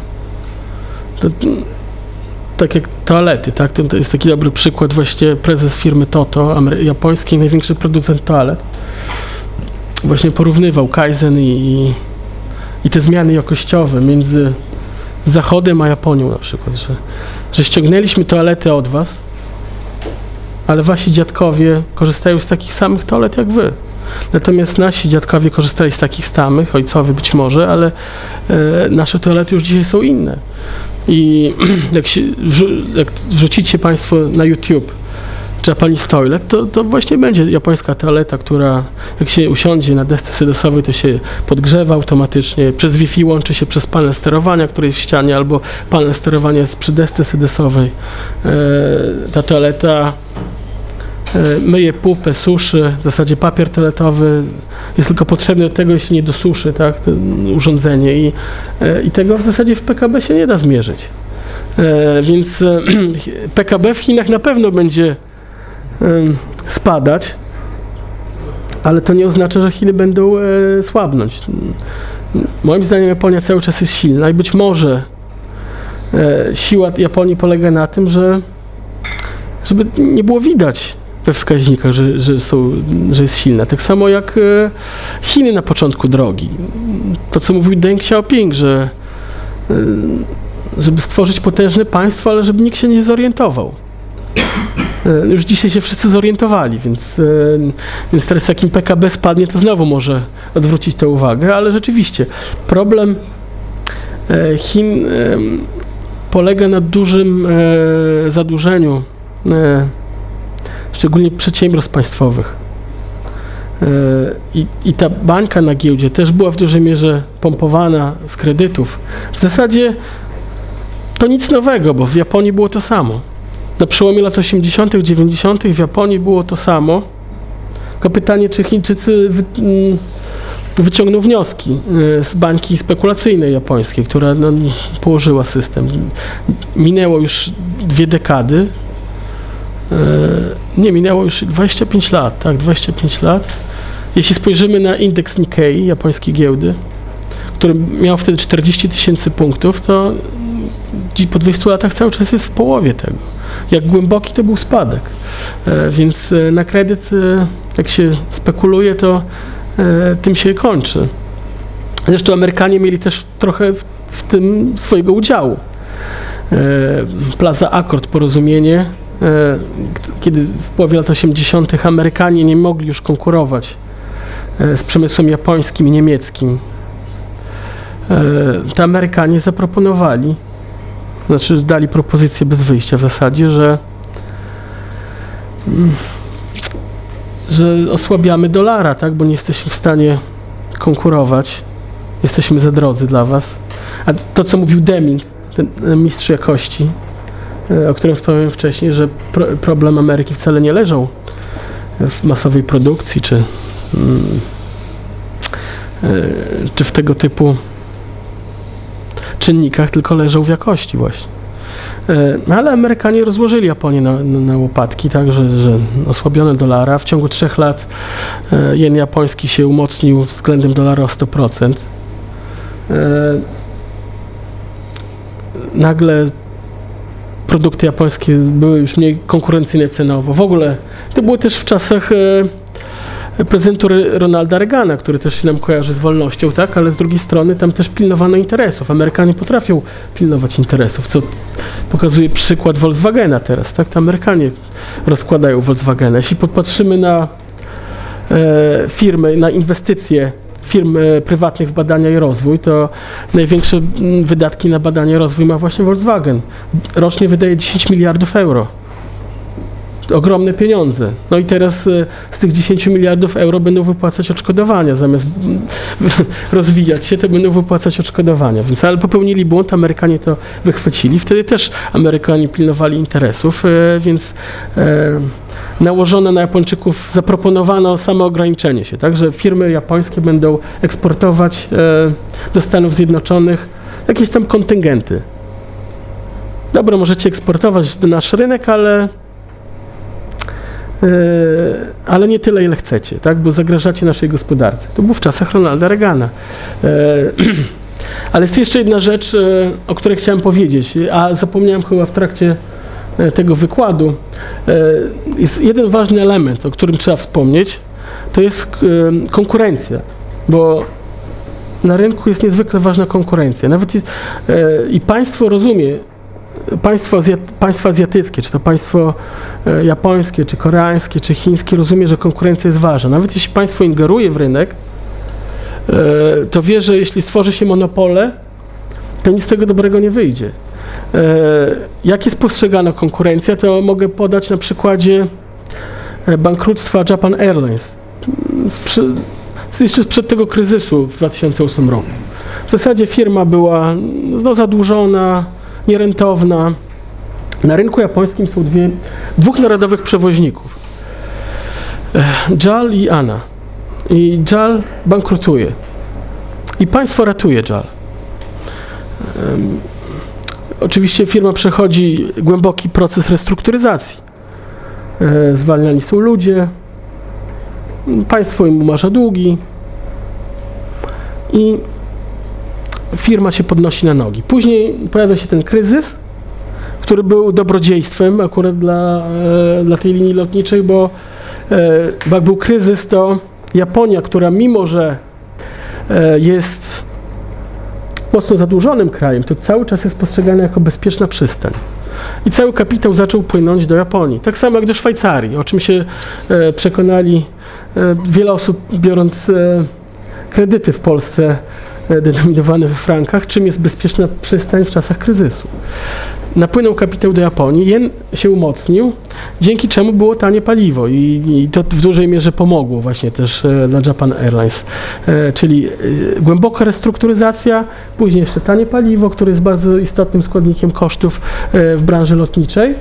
Speaker 2: Tak jak toalety, tak? To jest taki dobry przykład, właśnie prezes firmy Toto, japoński, największy producent toalet, właśnie porównywał Kaizen i te zmiany jakościowe między Zachodem a Japonią na przykład, że ściągnęliśmy toalety od was, ale wasi dziadkowie korzystają z takich samych toalet jak wy. Natomiast nasi dziadkowie korzystali z takich samych, ojcowie być może, ale nasze toalety już dzisiaj są inne. I jak wrzucicie państwo na YouTube Japanese Toilet, to właśnie będzie japońska toaleta, która jak się usiądzie na desce sedesowej, to się podgrzewa automatycznie, przez Wi-Fi łączy się przez panel sterowania, który jest w ścianie, albo panel sterowania jest przy desce sedesowej. Ta toaleta myje pupę, suszy, w zasadzie papier toaletowy jest tylko potrzebny do tego, jeśli nie do suszy, tak, to urządzenie i tego w zasadzie w PKB się nie da zmierzyć. Więc PKB w Chinach na pewno będzie spadać, ale to nie oznacza, że Chiny będą słabnąć. Moim zdaniem Japonia cały czas jest silna i być może siła Japonii polega na tym, że żeby nie było widać we wskaźnikach, że jest silna. Tak samo jak Chiny na początku drogi. To, co mówił Deng Xiaoping, że żeby stworzyć potężne państwo, ale żeby nikt się nie zorientował. Już dzisiaj się wszyscy zorientowali, więc teraz jak im PKB spadnie, to znowu może odwrócić tę uwagę, ale rzeczywiście problem Chin polega na dużym zadłużeniu, szczególnie przedsiębiorstw państwowych. I ta bańka na giełdzie też była w dużej mierze pompowana z kredytów. W zasadzie to nic nowego, bo w Japonii było to samo. Na przełomie lat 80., 90. w Japonii było to samo. Tylko pytanie, czy Chińczycy wyciągną wnioski z bańki spekulacyjnej japońskiej, która położyła system. Minęło już 2 dekady. Nie, minęło już 25 lat, tak, 25 lat. Jeśli spojrzymy na indeks Nikkei, japońskiej giełdy, który miał wtedy 40 000 punktów, to po 20 latach cały czas jest w połowie tego. Jak głęboki to był spadek. Więc na kredyt, jak się spekuluje, to tym się kończy. Zresztą Amerykanie mieli też trochę w tym swojego udziału. Plaza Accord, porozumienie, kiedy w połowie lat 80. Amerykanie nie mogli już konkurować z przemysłem japońskim i niemieckim. To Amerykanie zaproponowali, znaczy dali propozycję bez wyjścia w zasadzie, że osłabiamy dolara, tak, bo nie jesteśmy w stanie konkurować, jesteśmy za drodzy dla was. A to, co mówił Deming, ten mistrz jakości, o którym wspomniałem wcześniej, że problem Ameryki wcale nie leżał w masowej produkcji, czy w tego typu czynnikach, tylko leżał w jakości właśnie. No ale Amerykanie rozłożyli Japonię na łopatki, tak, że osłabione dolara. W ciągu 3 lat jen japoński się umocnił względem dolara o 100%. Nagle produkty japońskie były już mniej konkurencyjne cenowo. W ogóle to było też w czasach prezydentu Ronalda Reagana, który też się nam kojarzy z wolnością, tak? Ale z drugiej strony tam też pilnowano interesów. Amerykanie potrafią pilnować interesów, co pokazuje przykład Volkswagena teraz, tak? To Amerykanie rozkładają Volkswagena. Jeśli popatrzymy na firmy, na inwestycje firm prywatnych w badania i rozwój, to największe wydatki na badania i rozwój ma właśnie Volkswagen. Rocznie wydaje 10 miliardów euro. Ogromne pieniądze. No i teraz z tych 10 miliardów euro będą wypłacać odszkodowania. Zamiast rozwijać się, to będą wypłacać odszkodowania. Więc ale popełnili błąd, Amerykanie to wychwycili. Wtedy też Amerykanie pilnowali interesów, więc nałożono na Japończyków, zaproponowano samoograniczenie się, tak, że firmy japońskie będą eksportować do Stanów Zjednoczonych jakieś tam kontyngenty. Dobra, możecie eksportować do nasz rynek, ale nie tyle, ile chcecie, tak, bo zagrażacie naszej gospodarce. To było w czasach Ronalda Reagana. Ale jest jeszcze jedna rzecz, o której chciałem powiedzieć, a zapomniałem chyba w trakcie tego wykładu. Jest jeden ważny element, o którym trzeba wspomnieć, to jest konkurencja, bo na rynku jest niezwykle ważna konkurencja. Nawet i państwo rozumie, państwo azjatyckie, czy to państwo japońskie, czy koreańskie, czy chińskie rozumie, że konkurencja jest ważna. Nawet jeśli państwo ingeruje w rynek, to wie, że jeśli stworzy się monopole, to nic z tego dobrego nie wyjdzie. Jak jest postrzegana konkurencja, to mogę podać na przykładzie bankructwa Japan Airlines jeszcze sprzed tego kryzysu w 2008 roku. W zasadzie firma była zadłużona, nierentowna. Na rynku japońskim są dwóch narodowych przewoźników. JAL i ANA. I JAL bankrutuje. I państwo ratuje JAL. Oczywiście firma przechodzi głęboki proces restrukturyzacji. Zwalniani są ludzie, państwo im umarza długi i firma się podnosi na nogi. Później pojawia się ten kryzys, który był dobrodziejstwem akurat dla tej linii lotniczej, bo jak był kryzys, to Japonia, która mimo, że jest mocno zadłużonym krajem, to cały czas jest postrzegana jako bezpieczna przystań. I cały kapitał zaczął płynąć do Japonii. Tak samo jak do Szwajcarii, o czym się przekonali wiele osób, biorąc kredyty w Polsce denominowane we frankach, czym jest bezpieczna przystań w czasach kryzysu. Napłynął kapitał do Japonii, jen się umocnił, dzięki czemu było tanie paliwo i to w dużej mierze pomogło właśnie też dla Japan Airlines. Czyli głęboka restrukturyzacja, później jeszcze tanie paliwo, które jest bardzo istotnym składnikiem kosztów w branży lotniczej.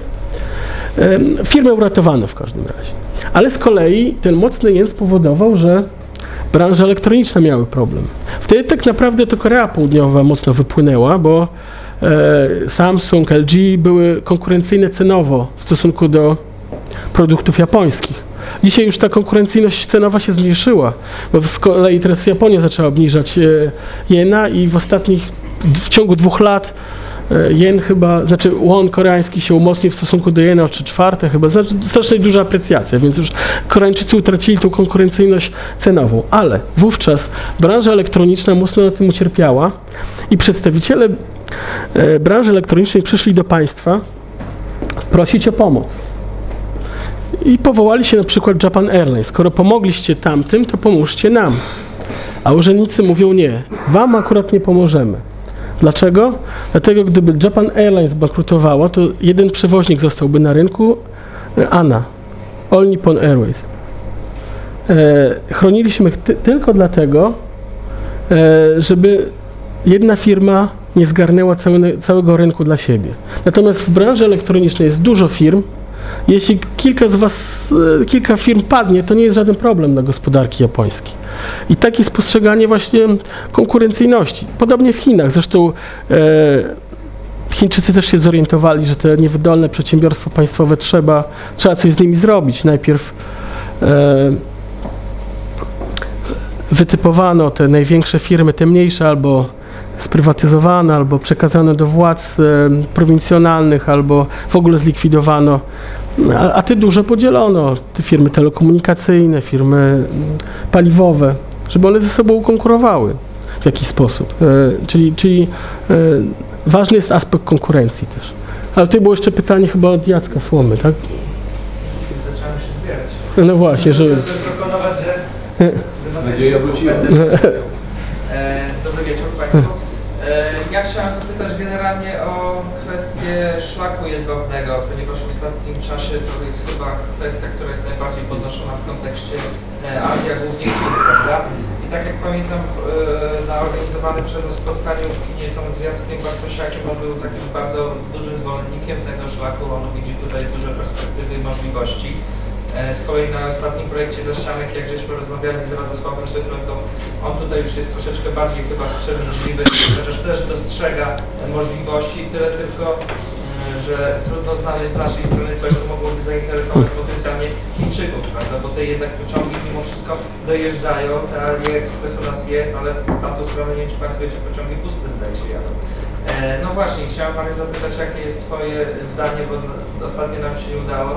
Speaker 2: Firmę uratowano w każdym razie. Ale z kolei ten mocny jen spowodował, że branża elektroniczna miała problem. Wtedy tak naprawdę to Korea Południowa mocno wypłynęła, bo Samsung, LG były konkurencyjne cenowo w stosunku do produktów japońskich. Dzisiaj już ta konkurencyjność cenowa się zmniejszyła, bo z kolei teraz Japonia zaczęła obniżać jena i w ciągu 2 lat jen chyba, znaczy won koreański się umocnił w stosunku do jena o 3/4 chyba, znaczy strasznie duża aprecjacja, więc już Koreańczycy utracili tą konkurencyjność cenową, ale wówczas branża elektroniczna mocno na tym ucierpiała i przedstawiciele branży elektronicznej przyszli do państwa prosić o pomoc. I powołali się na przykład Japan Airlines. Skoro pomogliście tamtym, to pomóżcie nam. A urzędnicy mówią nie, wam akurat nie pomożemy. Dlaczego? Dlatego gdyby Japan Airlines bankrutowała, to jeden przewoźnik zostałby na rynku, ANA, All Nippon Airways. Chroniliśmy tylko dlatego, żeby jedna firma nie zgarnęła całego rynku dla siebie. Natomiast w branży elektronicznej jest dużo firm. Jeśli kilka firm padnie, to nie jest żaden problem dla gospodarki japońskiej. I takie postrzeganie właśnie konkurencyjności. Podobnie w Chinach. Zresztą Chińczycy też się zorientowali, że te niewydolne przedsiębiorstwa państwowe trzeba coś z nimi zrobić. Najpierw wytypowano te największe firmy, te mniejsze albo sprywatyzowano, albo przekazano do władz prowincjonalnych, albo w ogóle zlikwidowano, a te duże podzielono, te firmy telekomunikacyjne, firmy paliwowe, żeby one ze sobą konkurowały w jakiś sposób. Czyli ważny jest aspekt konkurencji też. Ale tutaj było jeszcze pytanie chyba od Jacka Słomy, tak?
Speaker 4: Zacząłem się zbierać.
Speaker 2: No właśnie, że...
Speaker 4: Proponować, że...
Speaker 1: Nadzieja wróciła.
Speaker 4: Dobry wieczór Państwu. Ja chciałem zapytać generalnie o kwestię szlaku jedwabnego, ponieważ w ostatnim czasie to jest chyba kwestia, która jest najbardziej podnoszona w kontekście Azji, a głównie Chin, prawda? I tak jak pamiętam na organizowanym przez nas spotkaniu w kinie tam z Jackiem Bartosiakiem, on był takim bardzo dużym zwolennikiem tego szlaku, on widzi tutaj duże perspektywy i możliwości. Z kolei na ostatnim projekcie Zaścianek, jak żeśmy rozmawiali z Radosławem Cyfrem, to on tutaj już jest troszeczkę bardziej chyba wstrzemięźliwy, chociaż też dostrzega możliwości, tyle tylko, że trudno znaleźć z naszej strony coś, co mogłoby zainteresować potencjalnie Chińczyków, prawda? Bo te jednak pociągi mimo wszystko dojeżdżają, ta AliExpress u nas jest, ale w tamtą stronę nie wiem, czy Państwo wiecie, pociągi puste zdaje się jadą. No właśnie, chciałem Panią zapytać, jakie jest Twoje zdanie, bo ostatnio nam się nie udało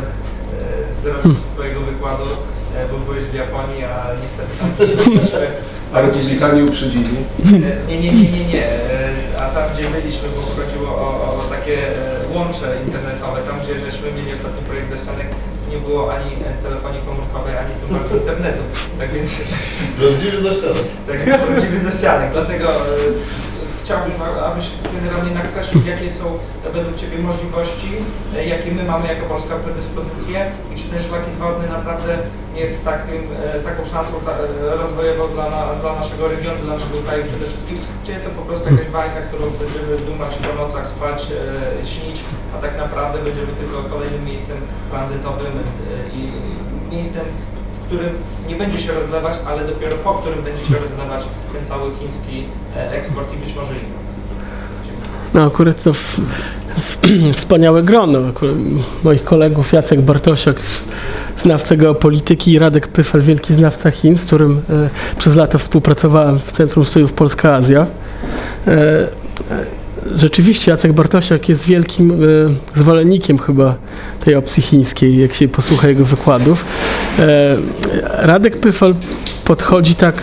Speaker 4: zrobić z Twojego wykładu, bo byłeś w Japonii, a niestety tam byliśmy.
Speaker 1: Ale fizika nie uprzedzili?
Speaker 4: Nie. A tam, gdzie byliśmy, bo chodziło o takie łącze internetowe, tam, gdzie żeśmy mieli ostatni projekt Zaścianek, nie było ani telefonii komórkowej, ani tym bardziej internetu. Tak więc...
Speaker 1: Prawdziwy Zaścianek. Tak,
Speaker 4: prawdziwy Zaścianek. Dlatego chciałbym, abyś generalnie nakreślił, jakie są według Ciebie możliwości, jakie my mamy jako Polska predyspozycje i czy ten szlak jedwabny naprawdę jest taką szansą rozwojową dla naszego regionu, dla naszego kraju przede wszystkim, czy to po prostu jakaś bajka, którą będziemy dumać po nocach, spać, śnić, a tak naprawdę będziemy tylko kolejnym miejscem tranzytowym i miejscem, którym nie będzie się rozlewać, ale dopiero po którym będzie się rozlewać ten cały chiński eksport i być może inny.
Speaker 2: No akurat to wspaniałe grono moich kolegów, Jacek Bartosiak, znawca geopolityki, i Radek Pyfel, wielki znawca Chin, z którym przez lata współpracowałem w Centrum Studiów Polska-Azja. rzeczywiście Jacek Bartosiak jest wielkim zwolennikiem chyba tej opcji chińskiej, jak się posłucha jego wykładów. Radek Pyfel podchodzi tak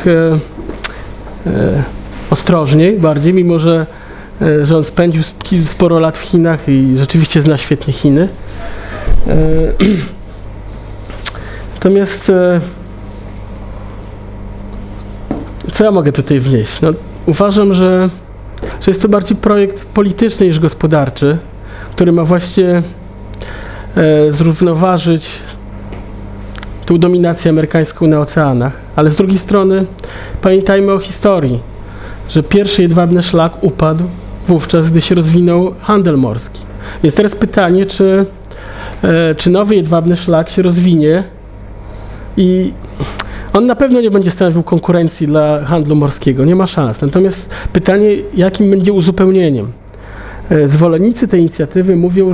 Speaker 2: ostrożniej bardziej, mimo że on spędził sporo lat w Chinach i rzeczywiście zna świetnie Chiny. Natomiast co ja mogę tutaj wnieść? No, uważam, że jest to bardziej projekt polityczny niż gospodarczy, który ma właśnie zrównoważyć tą dominację amerykańską na oceanach. Ale z drugiej strony pamiętajmy o historii, że pierwszy jedwabny szlak upadł wówczas, gdy się rozwinął handel morski. Więc teraz pytanie, czy nowy jedwabny szlak się rozwinie i on na pewno nie będzie stanowił konkurencji dla handlu morskiego, nie ma szans. Natomiast pytanie, jakim będzie uzupełnieniem. Zwolennicy tej inicjatywy mówią,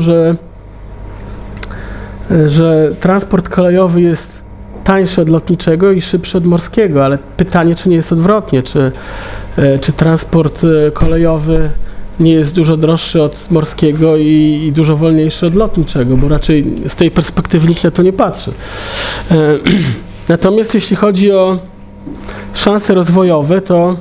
Speaker 2: że transport kolejowy jest tańszy od lotniczego i szybszy od morskiego, ale pytanie, czy nie jest odwrotnie, czy transport kolejowy nie jest dużo droższy od morskiego i dużo wolniejszy od lotniczego, bo raczej z tej perspektywy nikt na to nie patrzy. Natomiast jeśli chodzi o szanse rozwojowe, to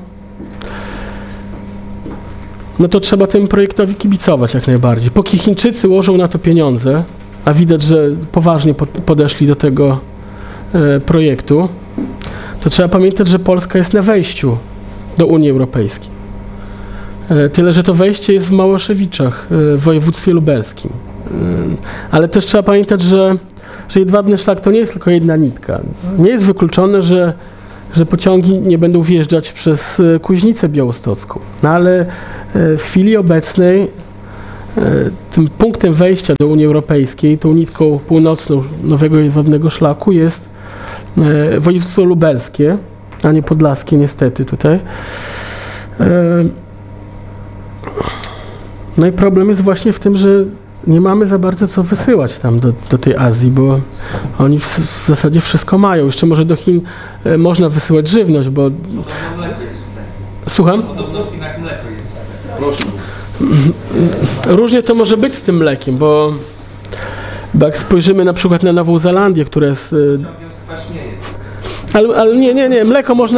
Speaker 2: trzeba temu projektowi kibicować jak najbardziej. Póki Chińczycy łożą na to pieniądze, a widać, że poważnie podeszli do tego projektu, to trzeba pamiętać, że Polska jest na wejściu do Unii Europejskiej. Tyle, że to wejście jest w Małoszewiczach, w województwie lubelskim. Ale też trzeba pamiętać, że jedwabny szlak to nie jest tylko jedna nitka. Nie jest wykluczone, że pociągi nie będą wjeżdżać przez Kuźnicę Białostocką. No ale w chwili obecnej tym punktem wejścia do Unii Europejskiej, tą nitką północną nowego jedwabnego szlaku jest województwo lubelskie, a nie podlaskie niestety tutaj. No i problem jest właśnie w tym, że nie mamy za bardzo co wysyłać tam do tej Azji, bo oni w zasadzie wszystko mają. Jeszcze może do Chin można wysyłać żywność, bo... Słucham?
Speaker 4: Podobno w Chinach mleko jest.
Speaker 3: Proszę.
Speaker 2: Różnie to może być z tym mlekiem, bo jak spojrzymy na przykład na Nową Zelandię, która jest... Ale nie, mleko można...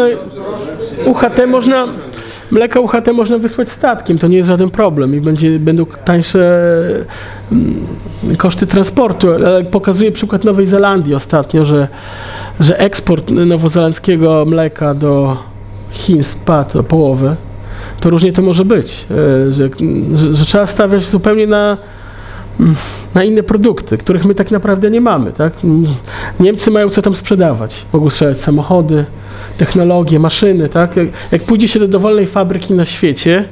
Speaker 2: Mleko UHT można wysłać statkiem, to nie jest żaden problem i będą tańsze koszty transportu, ale pokazuje przykład Nowej Zelandii ostatnio, że eksport nowozelandzkiego mleka do Chin spadł o połowę. To różnie to może być, że trzeba stawiać zupełnie na inne produkty, których my tak naprawdę nie mamy. Tak? Niemcy mają co tam sprzedawać. Mogą sprzedać samochody, technologie, maszyny. Tak? Jak pójdzie się do dowolnej fabryki na świecie,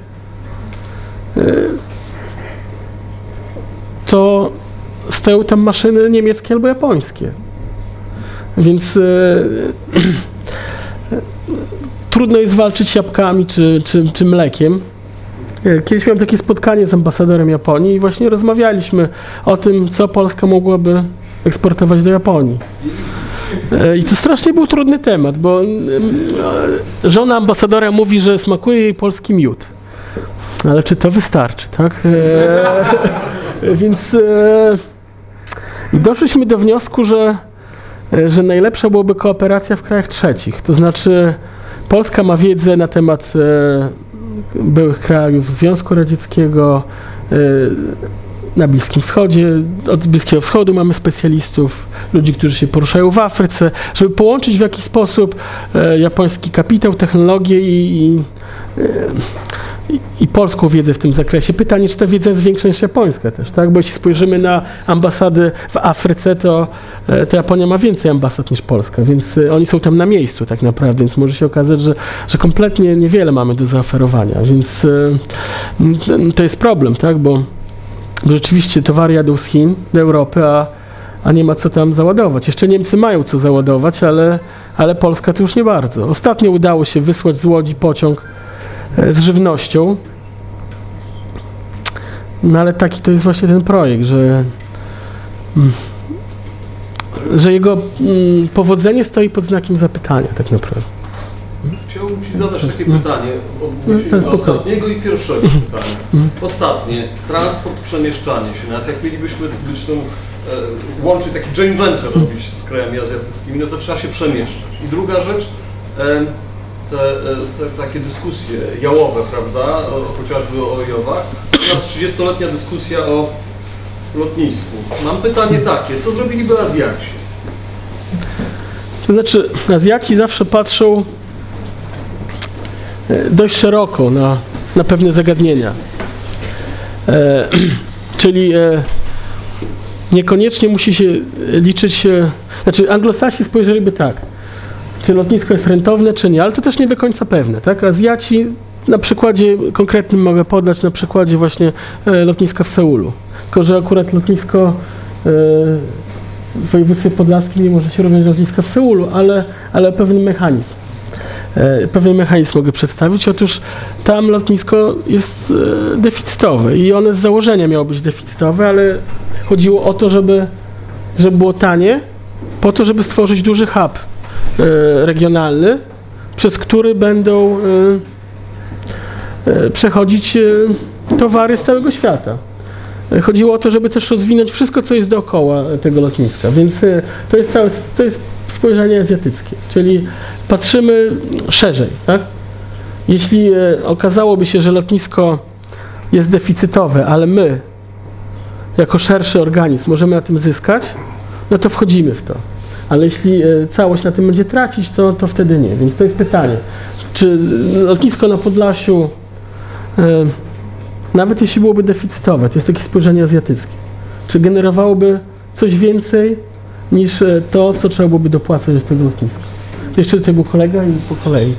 Speaker 2: to stoją tam maszyny niemieckie albo japońskie. Więc trudno jest walczyć jabłkami czy mlekiem. Kiedyś miałem takie spotkanie z ambasadorem Japonii i właśnie rozmawialiśmy o tym, co Polska mogłaby eksportować do Japonii. I to strasznie był trudny temat, bo żona ambasadora mówi, że smakuje jej polski miód. Ale czy to wystarczy, tak? Więc i doszliśmy do wniosku, że najlepsza byłaby kooperacja w krajach trzecich. To znaczy Polska ma wiedzę na temat byłych krajów Związku Radzieckiego, na Bliskim Wschodzie, od Bliskiego Wschodu mamy specjalistów, ludzi, którzy się poruszają w Afryce, żeby połączyć w jakiś sposób japoński kapitał, technologię i polską wiedzę w tym zakresie. Pytanie, czy ta wiedza jest większa niż japońska też, tak? Bo jeśli spojrzymy na ambasady w Afryce, to Japonia ma więcej ambasad niż Polska, więc oni są tam na miejscu tak naprawdę, więc może się okazać, że kompletnie niewiele mamy do zaoferowania, więc to jest problem, tak? Bo rzeczywiście towary jadą z Chin do Europy, a nie ma co tam załadować. Jeszcze Niemcy mają co załadować, ale Polska to już nie bardzo. Ostatnio udało się wysłać z Łodzi pociąg z żywnością, no ale taki to jest właśnie ten projekt, że jego powodzenie stoi pod znakiem zapytania tak naprawdę.
Speaker 1: Chciałbym
Speaker 5: chciałbym Ci zadać takie pytanie odnośnie ostatniego i pierwszego pytania. Ostatnie, transport, przemieszczanie się, nawet jak mielibyśmy łączyć taki joint venture robić z krajami azjatyckimi, no to trzeba się przemieszczać. I druga rzecz, te takie dyskusje jałowe, prawda, chociażby o Jowach. Teraz 30-letnia dyskusja o lotnisku. Mam pytanie takie, co zrobiliby Azjaci?
Speaker 2: To znaczy, Azjaci zawsze patrzą dość szeroko na pewne zagadnienia. Czyli niekoniecznie musi się liczyć, znaczy Anglosasi spojrzeliby tak, czy lotnisko jest rentowne, czy nie, ale to też nie do końca pewne, tak? Azjaci, na przykładzie konkretnym mogę podać, na przykładzie właśnie lotniska w Seulu. Tylko że akurat lotnisko w województwie podlaskim nie może się robić lotniska w Seulu, ale pewien mechanizm mogę przedstawić. Otóż tam lotnisko jest deficytowe i one z założenia miało być deficytowe, ale chodziło o to, żeby było tanie, po to, żeby stworzyć duży hub regionalny, przez który będą przechodzić towary z całego świata. Chodziło o to, żeby też rozwinąć wszystko, co jest dookoła tego lotniska, więc to jest spojrzenie azjatyckie, czyli patrzymy szerzej, tak? Jeśli okazałoby się, że lotnisko jest deficytowe, ale my, jako szerszy organizm, możemy na tym zyskać, no to wchodzimy w to. Ale jeśli całość na tym będzie tracić, to wtedy nie. Więc to jest pytanie, czy lotnisko na Podlasiu, nawet jeśli byłoby deficytowe, to jest takie spojrzenie azjatyckie, czy generowałoby coś więcej niż to, co trzeba byłoby dopłacać z tego lotniska? To jeszcze tutaj był kolega i po kolei.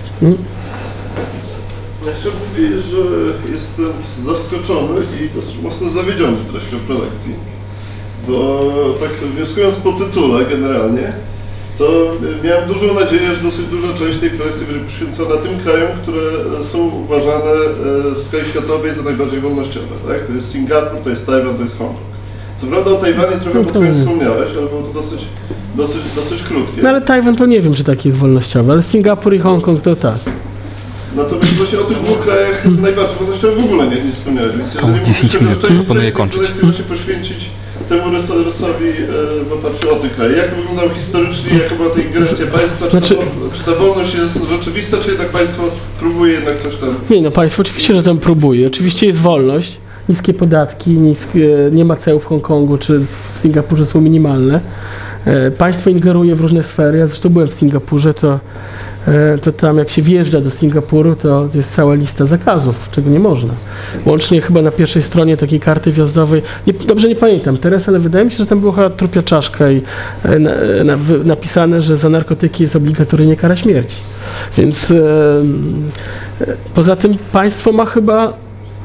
Speaker 6: Ja chciałbym powiedzieć, że jestem zaskoczony i dosyć mocno zawiedziony treścią prelekcji, bo tak wnioskując po tytule generalnie, to miałem dużą nadzieję, że dosyć duża część tej prelekcji będzie poświęcona tym krajom, które są uważane w skali światowej za najbardziej wolnościowe. Tak? To jest Singapur, to jest Tajwan, to jest Hongkong. Co prawda o Tajwanie trochę pod koniec wspomniałeś, ale było to dosyć krótkie.
Speaker 2: No ale Tajwan to nie wiem, czy taki jest wolnościowy, ale Singapur i Hongkong to tak.
Speaker 6: Natomiast właśnie o tych dwóch krajach najbardziej wolnościowych w ogóle nie wspomniałeś, więc jeżeli mógłbyś
Speaker 7: 10 minut, proponuję kończyć.
Speaker 6: się poświęcić temu rysowi w oparciu o te kraje. Jak to wyglądało historycznie, jaka była ta ingerencja państwa, czy ta wolność jest rzeczywista, czy jednak państwo próbuje jednak coś tam...
Speaker 2: Nie, no państwo oczywiście, że tam próbuje. Oczywiście jest wolność, niskie podatki, nie ma ceł w Hongkongu, czy w Singapurze są minimalne. Państwo ingeruje w różne sfery. Ja zresztą byłem w Singapurze, to tam jak się wjeżdża do Singapuru, to jest cała lista zakazów, czego nie można. Łącznie chyba na pierwszej stronie takiej karty wjazdowej, dobrze nie pamiętam teraz, ale wydaje mi się, że tam była chyba trupia czaszka i napisane, że za narkotyki jest obligatoryjnie kara śmierci. Więc poza tym państwo ma chyba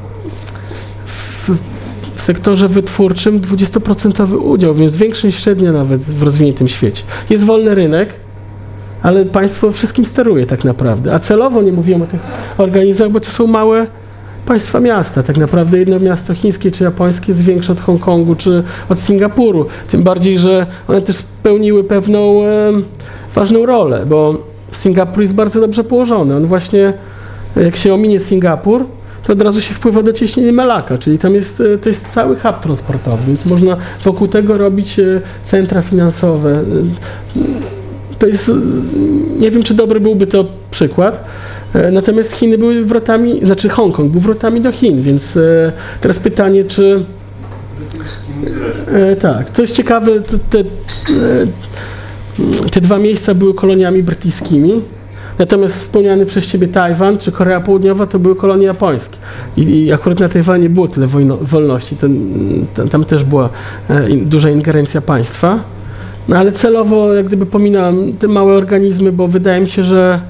Speaker 2: w sektorze wytwórczym 20% udział, więc większy niż średnia nawet w rozwiniętym świecie. Jest wolny rynek, ale państwo wszystkim steruje tak naprawdę. A celowo nie mówiłem o tych organizacjach, bo to są małe państwa miasta. Tak naprawdę jedno miasto chińskie czy japońskie jest większe od Hongkongu czy od Singapuru. Tym bardziej, że one też spełniły pewną ważną rolę, bo Singapur jest bardzo dobrze położony. On właśnie, jak się ominie Singapur, to od razu się wpływa do cieśniny Malakka, czyli tam to jest cały hub transportowy, więc można wokół tego robić centra finansowe. To jest, nie wiem, czy dobry byłby to przykład, natomiast Chiny były wrotami, znaczy Hongkong był wrotami do Chin, więc teraz pytanie, czy... Tak, to jest ciekawe, te dwa miejsca były koloniami brytyjskimi, natomiast wspomniany przez Ciebie Tajwan czy Korea Południowa to były kolonie japońskie i akurat na Tajwanie nie było tyle wolności, tam też była duża ingerencja państwa. No ale celowo jak gdyby pominąłem te małe organizmy, bo wydaje mi się, że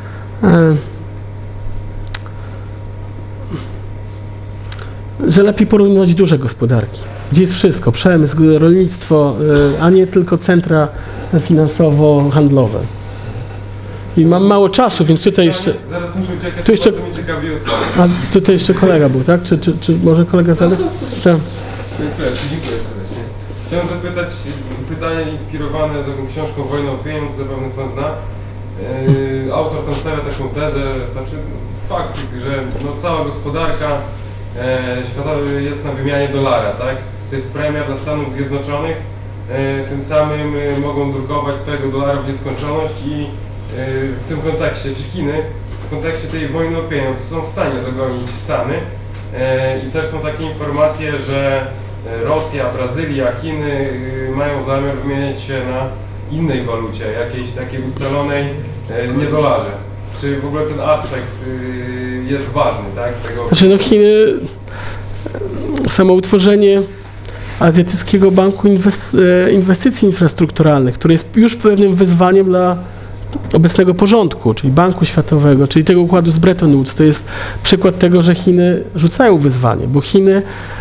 Speaker 2: lepiej porównywać duże gospodarki, gdzie jest wszystko, przemysł, rolnictwo, a nie tylko centra finansowo-handlowe. I mam mało czasu, więc tutaj jeszcze...
Speaker 1: Zaraz muszę uciekać,
Speaker 2: tu jeszcze,
Speaker 1: bardzo mnie ciekawi o to.
Speaker 2: A tutaj jeszcze kolega był, tak? Czy może kolega zadać? Tak.
Speaker 1: Dziękuję serdecznie. Chciałem zapytać, pytanie inspirowane taką książką Wojna o pieniądz, zapewne Pan zna.
Speaker 7: Autor tam stawia taką tezę, znaczy fakt, że no, cała gospodarka światowa jest na wymianie dolara, tak? To jest premia dla Stanów Zjednoczonych, tym samym mogą drukować swojego dolara w nieskończoność i w tym kontekście, czy Chiny w kontekście tej wojny o pieniądze są w stanie dogonić Stany i też są takie informacje, że Rosja, Brazylia, Chiny mają zamiar wymieniać się na innej walucie, jakiejś takiej ustalonej, nie dolarze. Czy w ogóle ten aspekt jest ważny, tak? Tego...
Speaker 2: Znaczy no Chiny, samo utworzenie Azjatyckiego Banku Inwestycji Infrastrukturalnych, który jest już pewnym wyzwaniem dla obecnego porządku, czyli Banku Światowego, czyli tego układu z Bretton Woods, to jest przykład tego, że Chiny rzucają wyzwanie, bo Chiny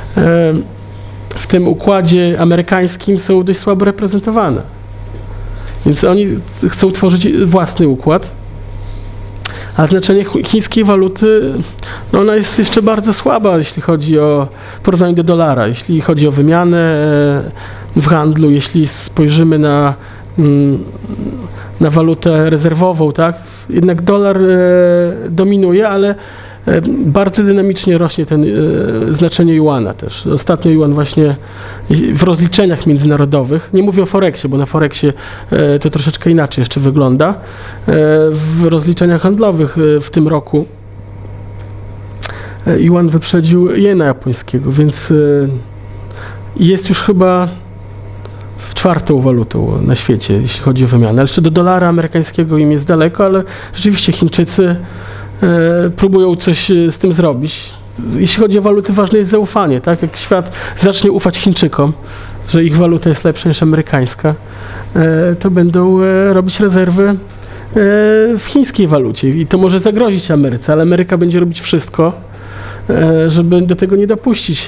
Speaker 2: w tym układzie amerykańskim są dość słabo reprezentowane. Więc oni chcą tworzyć własny układ, a znaczenie chińskiej waluty, no ona jest jeszcze bardzo słaba, jeśli chodzi o porównanie do dolara, jeśli chodzi o wymianę w handlu, jeśli spojrzymy na walutę rezerwową, tak? Jednak dolar dominuje, ale bardzo dynamicznie rośnie ten znaczenie juana też. Ostatnio juan właśnie w rozliczeniach międzynarodowych, nie mówię o Forexie, bo na Forexie to troszeczkę inaczej jeszcze wygląda, w rozliczeniach handlowych w tym roku juan wyprzedził jena japońskiego, więc jest już chyba czwartą walutą na świecie, jeśli chodzi o wymianę. Ale jeszcze do dolara amerykańskiego im jest daleko, ale rzeczywiście Chińczycy próbują coś z tym zrobić. Jeśli chodzi o waluty, ważne jest zaufanie, tak? Jak świat zacznie ufać Chińczykom, że ich waluta jest lepsza niż amerykańska, to będą robić rezerwy w chińskiej walucie i to może zagrozić Ameryce, ale Ameryka będzie robić wszystko, żeby do tego nie dopuścić.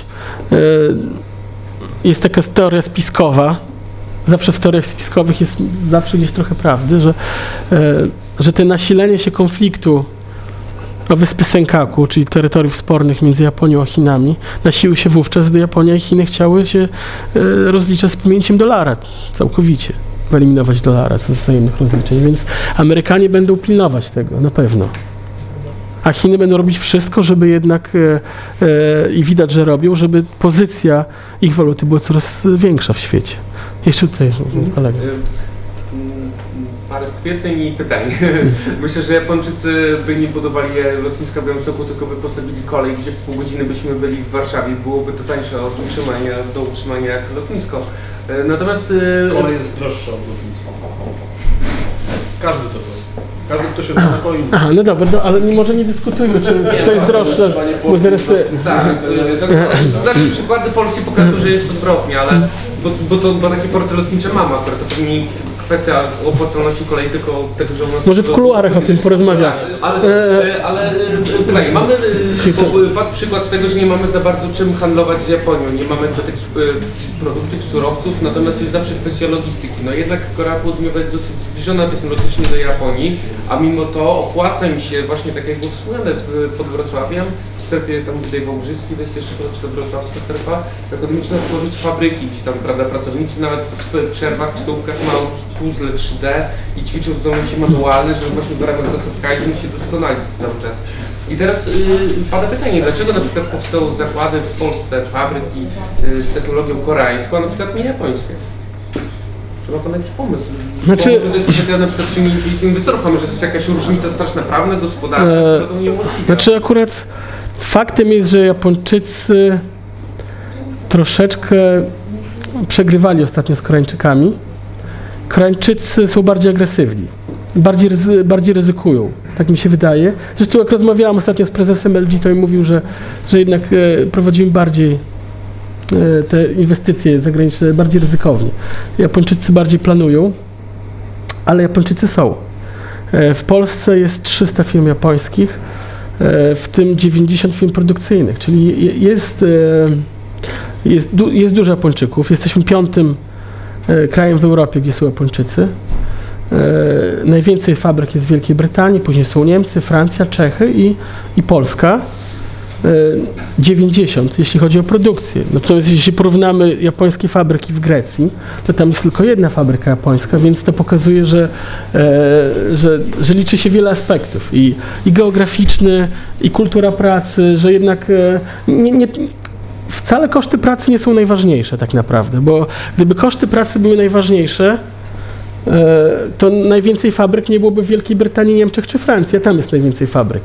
Speaker 2: Jest taka teoria spiskowa, zawsze w teoriach spiskowych jest zawsze gdzieś trochę prawdy, że to nasilenie się konfliktu o wyspy Senkaku, czyli terytoriów spornych między Japonią a Chinami, nasiły się wówczas, gdy Japonia i Chiny chciały się rozliczać z pominięciem dolara całkowicie, wyeliminować dolara z wzajemnych rozliczeń, więc Amerykanie będą pilnować tego, na pewno. A Chiny będą robić wszystko, żeby jednak, i widać, że robią, żeby pozycja ich waluty była coraz większa w świecie. Jeszcze tutaj kolega.
Speaker 8: Parę stwierdzeń i pytań. Myślę, że Japończycy by nie budowali lotniska w Białymstoku, tylko by postawili kolej, gdzie w pół godziny byśmy byli w Warszawie. Byłoby to tańsze do utrzymania jak lotnisko. Natomiast...
Speaker 5: Kolej jest droższa od lotniska. Każdy to wie. Każdy, kto się zna na kolei.
Speaker 2: Aha, no dobra, ale może nie dyskutujmy, czy to jest droższe.
Speaker 8: Tak, znaczy przykłady polskie pokazują, że jest odwrotnie, ale bo takie porty lotnicze mamy akurat, to pewnie kwestia opłacalności kolei, tylko tego, że u nas...
Speaker 2: Może w kuluarach o tym porozmawiać.
Speaker 8: Ale pytanie, mamy przykład tego, że nie mamy za bardzo czym handlować z Japonią, nie mamy takich produktów, surowców, natomiast jest zawsze kwestia logistyki. No jednak Korea Południowa jest dosyć zbliżona technologicznie do Japonii, a mimo to opłaca im się właśnie tak jak było wspomniane pod Wrocławiem, w strefie tam tutaj Wałbrzyskiej, to jest jeszcze ta wrocławska strefa ekonomiczna, tworzyć fabryki, gdzieś tam, prawda, pracownicy nawet w przerwach, w stołówkach mają puzzle 3D i ćwiczą zdolności manualne, żeby właśnie w ramach zasad Kaizen się doskonalić cały czas. I teraz pada pytanie, dlaczego na przykład powstały zakłady w Polsce, fabryki z technologią koreańską, a na przykład nie japońskie? Czy ma Pan jakiś pomysł? Znaczy... To jest kwestia na przykład przyjęcia z inwestorów, że to jest jakaś różnica straszna prawna, gospodarcza, to niemożliwe.
Speaker 2: Znaczy akurat faktem jest, że Japończycy troszeczkę przegrywali ostatnio z Koreańczykami. Koreańczycy są bardziej agresywni, bardziej ryzykują, tak mi się wydaje. Zresztą jak rozmawiałam ostatnio z prezesem LG, to mi mówił, że jednak prowadzimy bardziej te inwestycje zagraniczne bardziej ryzykownie. Japończycy bardziej planują, ale Japończycy są. W Polsce jest 300 firm japońskich, w tym 90 firm produkcyjnych, czyli jest dużo Japończyków. Jesteśmy 5. krajem w Europie, gdzie są Japończycy. Najwięcej fabryk jest w Wielkiej Brytanii, później są Niemcy, Francja, Czechy i Polska. 90, jeśli chodzi o produkcję. Natomiast jeśli porównamy japońskie fabryki w Grecji, to tam jest tylko jedna fabryka japońska, więc to pokazuje, że liczy się wiele aspektów i geograficzny, i kultura pracy, że jednak wcale koszty pracy nie są najważniejsze tak naprawdę, bo gdyby koszty pracy były najważniejsze, to najwięcej fabryk nie byłoby w Wielkiej Brytanii, Niemczech czy Francji, a tam jest najwięcej fabryk.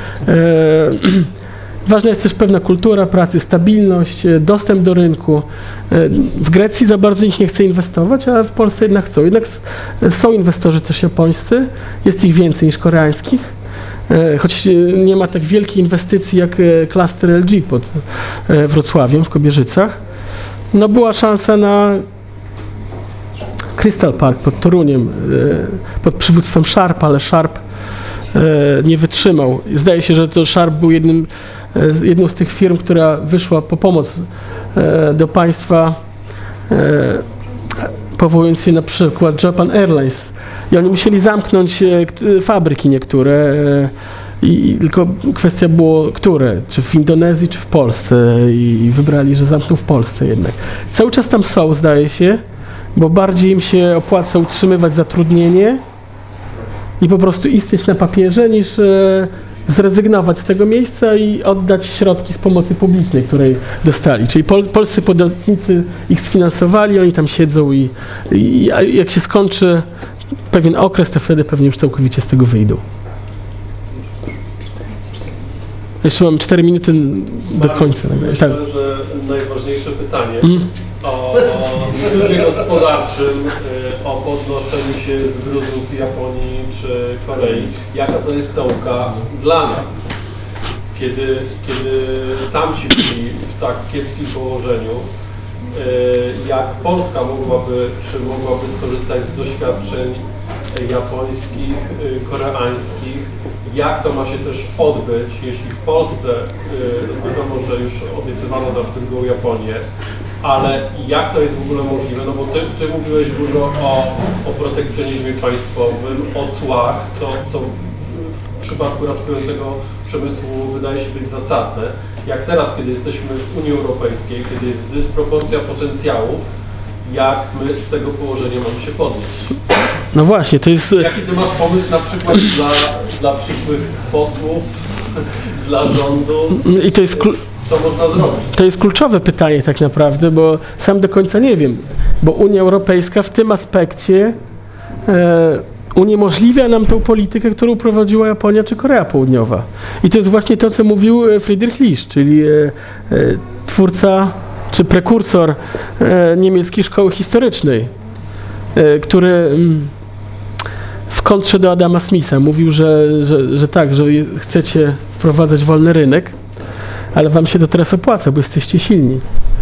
Speaker 2: Ważna jest też pewna kultura pracy, stabilność, dostęp do rynku. W Grecji za bardzo nikt nie chce inwestować, a w Polsce jednak chcą. Jednak są inwestorzy też japońscy, jest ich więcej niż koreańskich, choć nie ma tak wielkiej inwestycji jak klaster LG pod Wrocławiem w Kobierzycach. No była szansa na Crystal Park pod Toruniem, pod przywództwem Sharpa, ale Sharp nie wytrzymał. Zdaje się, że to Sharp był jedną z tych firm, która wyszła po pomoc do państwa, powołując się na przykład Japan Airlines. I oni musieli zamknąć fabryki niektóre, i tylko kwestia było, które, czy w Indonezji, czy w Polsce, i wybrali, że zamkną w Polsce jednak. Cały czas tam są, zdaje się, bo bardziej im się opłaca utrzymywać zatrudnienie i po prostu istnieć na papierze, niż zrezygnować z tego miejsca i oddać środki z pomocy publicznej, której dostali. Czyli polscy podatnicy ich sfinansowali, oni tam siedzą i jak się skończy pewien okres, to wtedy pewnie już całkowicie z tego wyjdą. Jeszcze mam 4 minuty do końca.
Speaker 5: Myślę, że najważniejsze pytanie o cudzie gospodarczym, o podnoszeniu się z gruzów Japonii czy Korei. Jaka to jest nauka dla nas? Kiedy tamci byli w tak kiepskim położeniu, jak Polska mogłaby skorzystać z doświadczeń japońskich, koreańskich, jak to ma się też odbyć, jeśli w Polsce, wiadomo, że już obiecywano nam drugą Japonię, ale jak to jest w ogóle możliwe, no bo ty mówiłeś dużo o protekcjonizmie państwowym, o cłach, co w przypadku raczkującego przemysłu wydaje się być zasadne. Jak teraz, kiedy jesteśmy w Unii Europejskiej, kiedy jest dysproporcja potencjałów, jak my z tego położenia mamy się podnieść?
Speaker 2: No właśnie, to jest...
Speaker 5: Jaki ty masz pomysł na przykład dla przyszłych posłów, dla rządu?
Speaker 2: I to jest
Speaker 5: co można zrobić?
Speaker 2: To jest kluczowe pytanie tak naprawdę, bo sam do końca nie wiem, bo Unia Europejska w tym aspekcie uniemożliwia nam tą politykę, którą prowadziła Japonia czy Korea Południowa. I to jest właśnie to, co mówił Friedrich List, czyli twórca czy prekursor niemieckiej szkoły historycznej, który w kontrze do Adama Smitha mówił, że tak, że chcecie wprowadzać wolny rynek, ale wam się to teraz opłaca, bo jesteście silni.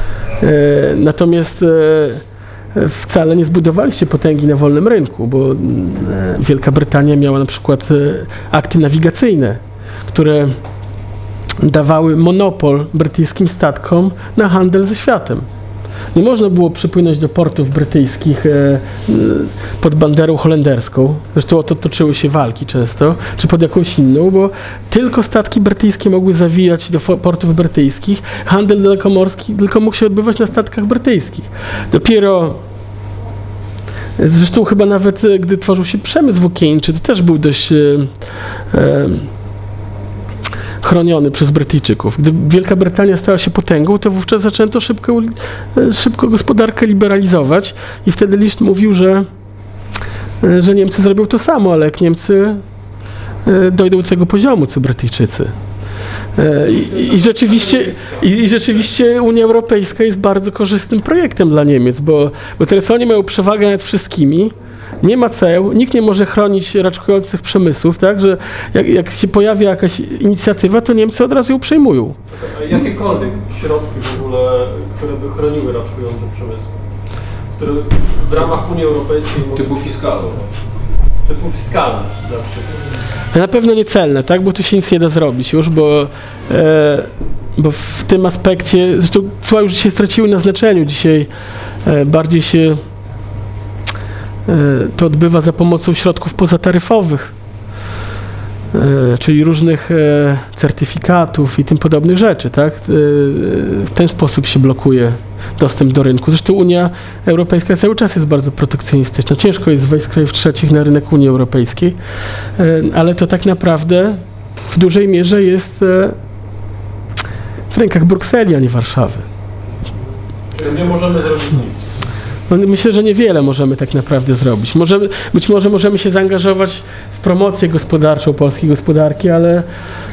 Speaker 2: Natomiast wcale nie zbudowaliście potęgi na wolnym rynku, bo Wielka Brytania miała na przykład akty nawigacyjne, które dawały monopol brytyjskim statkom na handel ze światem. Nie można było przypłynąć do portów brytyjskich pod banderą holenderską, zresztą o to toczyły się walki często, czy pod jakąś inną, bo tylko statki brytyjskie mogły zawijać do portów brytyjskich. Handel dalekomorski tylko mógł się odbywać na statkach brytyjskich. Dopiero, zresztą chyba nawet gdy tworzył się przemysł włókienniczy, to też był dość chroniony przez Brytyjczyków. Gdy Wielka Brytania stała się potęgą, to wówczas zaczęto szybko gospodarkę liberalizować i wtedy List mówił, że Niemcy zrobią to samo, ale jak Niemcy dojdą do tego poziomu, co Brytyjczycy. I rzeczywiście Unia Europejska jest bardzo korzystnym projektem dla Niemiec, bo teraz oni mają przewagę nad wszystkimi, nie ma ceł, nikt nie może chronić raczkujących przemysłów, tak, że jak się pojawia jakaś inicjatywa, to Niemcy od razu ją przejmują.
Speaker 5: A jakiekolwiek środki w ogóle, które by chroniły raczkujące przemysły, które w ramach Unii Europejskiej...
Speaker 1: Typu fiskalny.
Speaker 5: Typu fiskalny na przykład.
Speaker 2: Na pewno nie celne, tak, bo tu się nic nie da zrobić już, bo w tym aspekcie, zresztą cła już dzisiaj straciły na znaczeniu, dzisiaj bardziej się to odbywa za pomocą środków pozataryfowych. czyli różnych certyfikatów i tym podobnych rzeczy, tak? W ten sposób się blokuje dostęp do rynku. Zresztą Unia Europejska cały czas jest bardzo protekcjonistyczna. Ciężko jest wejść z krajów trzecich na rynek Unii Europejskiej, ale to tak naprawdę w dużej mierze jest w rękach Brukseli, a nie Warszawy.
Speaker 6: Czyli nie możemy zrobić nic.
Speaker 2: No, myślę, że niewiele możemy tak naprawdę zrobić. Być może możemy się zaangażować w promocję gospodarczą polskiej gospodarki, ale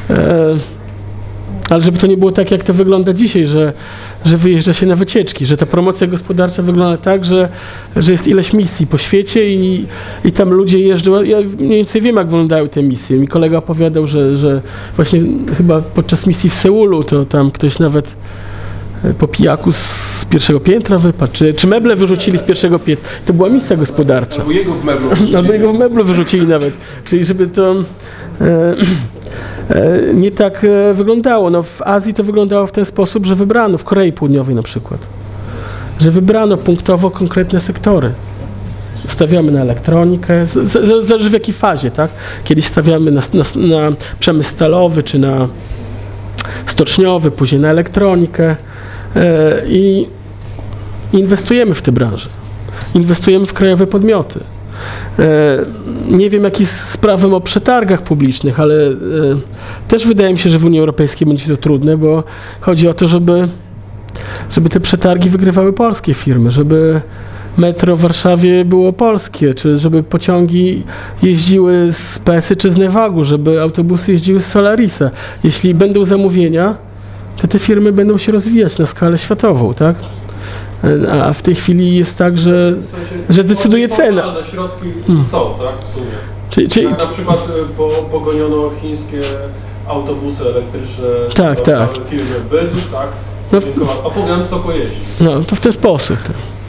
Speaker 2: żeby to nie było tak, jak to wygląda dzisiaj, że wyjeżdża się na wycieczki, że ta promocja gospodarcza wygląda tak, że jest ileś misji po świecie i tam ludzie jeżdżą. Ja mniej więcej wiem, jak wyglądały te misje. Mi kolega opowiadał, że właśnie chyba podczas misji w Seulu to tam ktoś nawet po pijaku z pierwszego piętra wypadł, czy meble wyrzucili z pierwszego piętra. To była misja gospodarcza.
Speaker 6: Albo jego w meblu wyrzucili.
Speaker 2: Albo jego w meblu wyrzucili nawet. Czyli żeby to nie tak wyglądało. No, w Azji to wyglądało w ten sposób, że wybrano, w Korei Południowej na przykład, że wybrano punktowo konkretne sektory. Stawiamy na elektronikę, zależy w jakiej fazie, tak? Kiedyś stawiamy na przemysł stalowy, czy na stoczniowy, później na elektronikę i inwestujemy w te branże. Inwestujemy w krajowe podmioty. Nie wiem, jak jest z prawem o przetargach publicznych, ale też wydaje mi się, że w Unii Europejskiej będzie to trudne, bo chodzi o to, żeby te przetargi wygrywały polskie firmy, żeby metro w Warszawie było polskie, czy żeby pociągi jeździły z PES-y czy z Nevagu, żeby autobusy jeździły z Solarisa. Jeśli będą zamówienia, to te firmy będą się rozwijać na skalę światową, tak? A w tej chwili jest tak, że decyduje cena.
Speaker 6: Ale środki są, tak, w sumie.
Speaker 2: Czyli
Speaker 6: na przykład pogoniono chińskie autobusy elektryczne,
Speaker 2: tak.
Speaker 6: firmy Byt, tak?
Speaker 2: No,
Speaker 6: a po Białymstoku jeździ.
Speaker 2: no, to w ten sposób. Tak.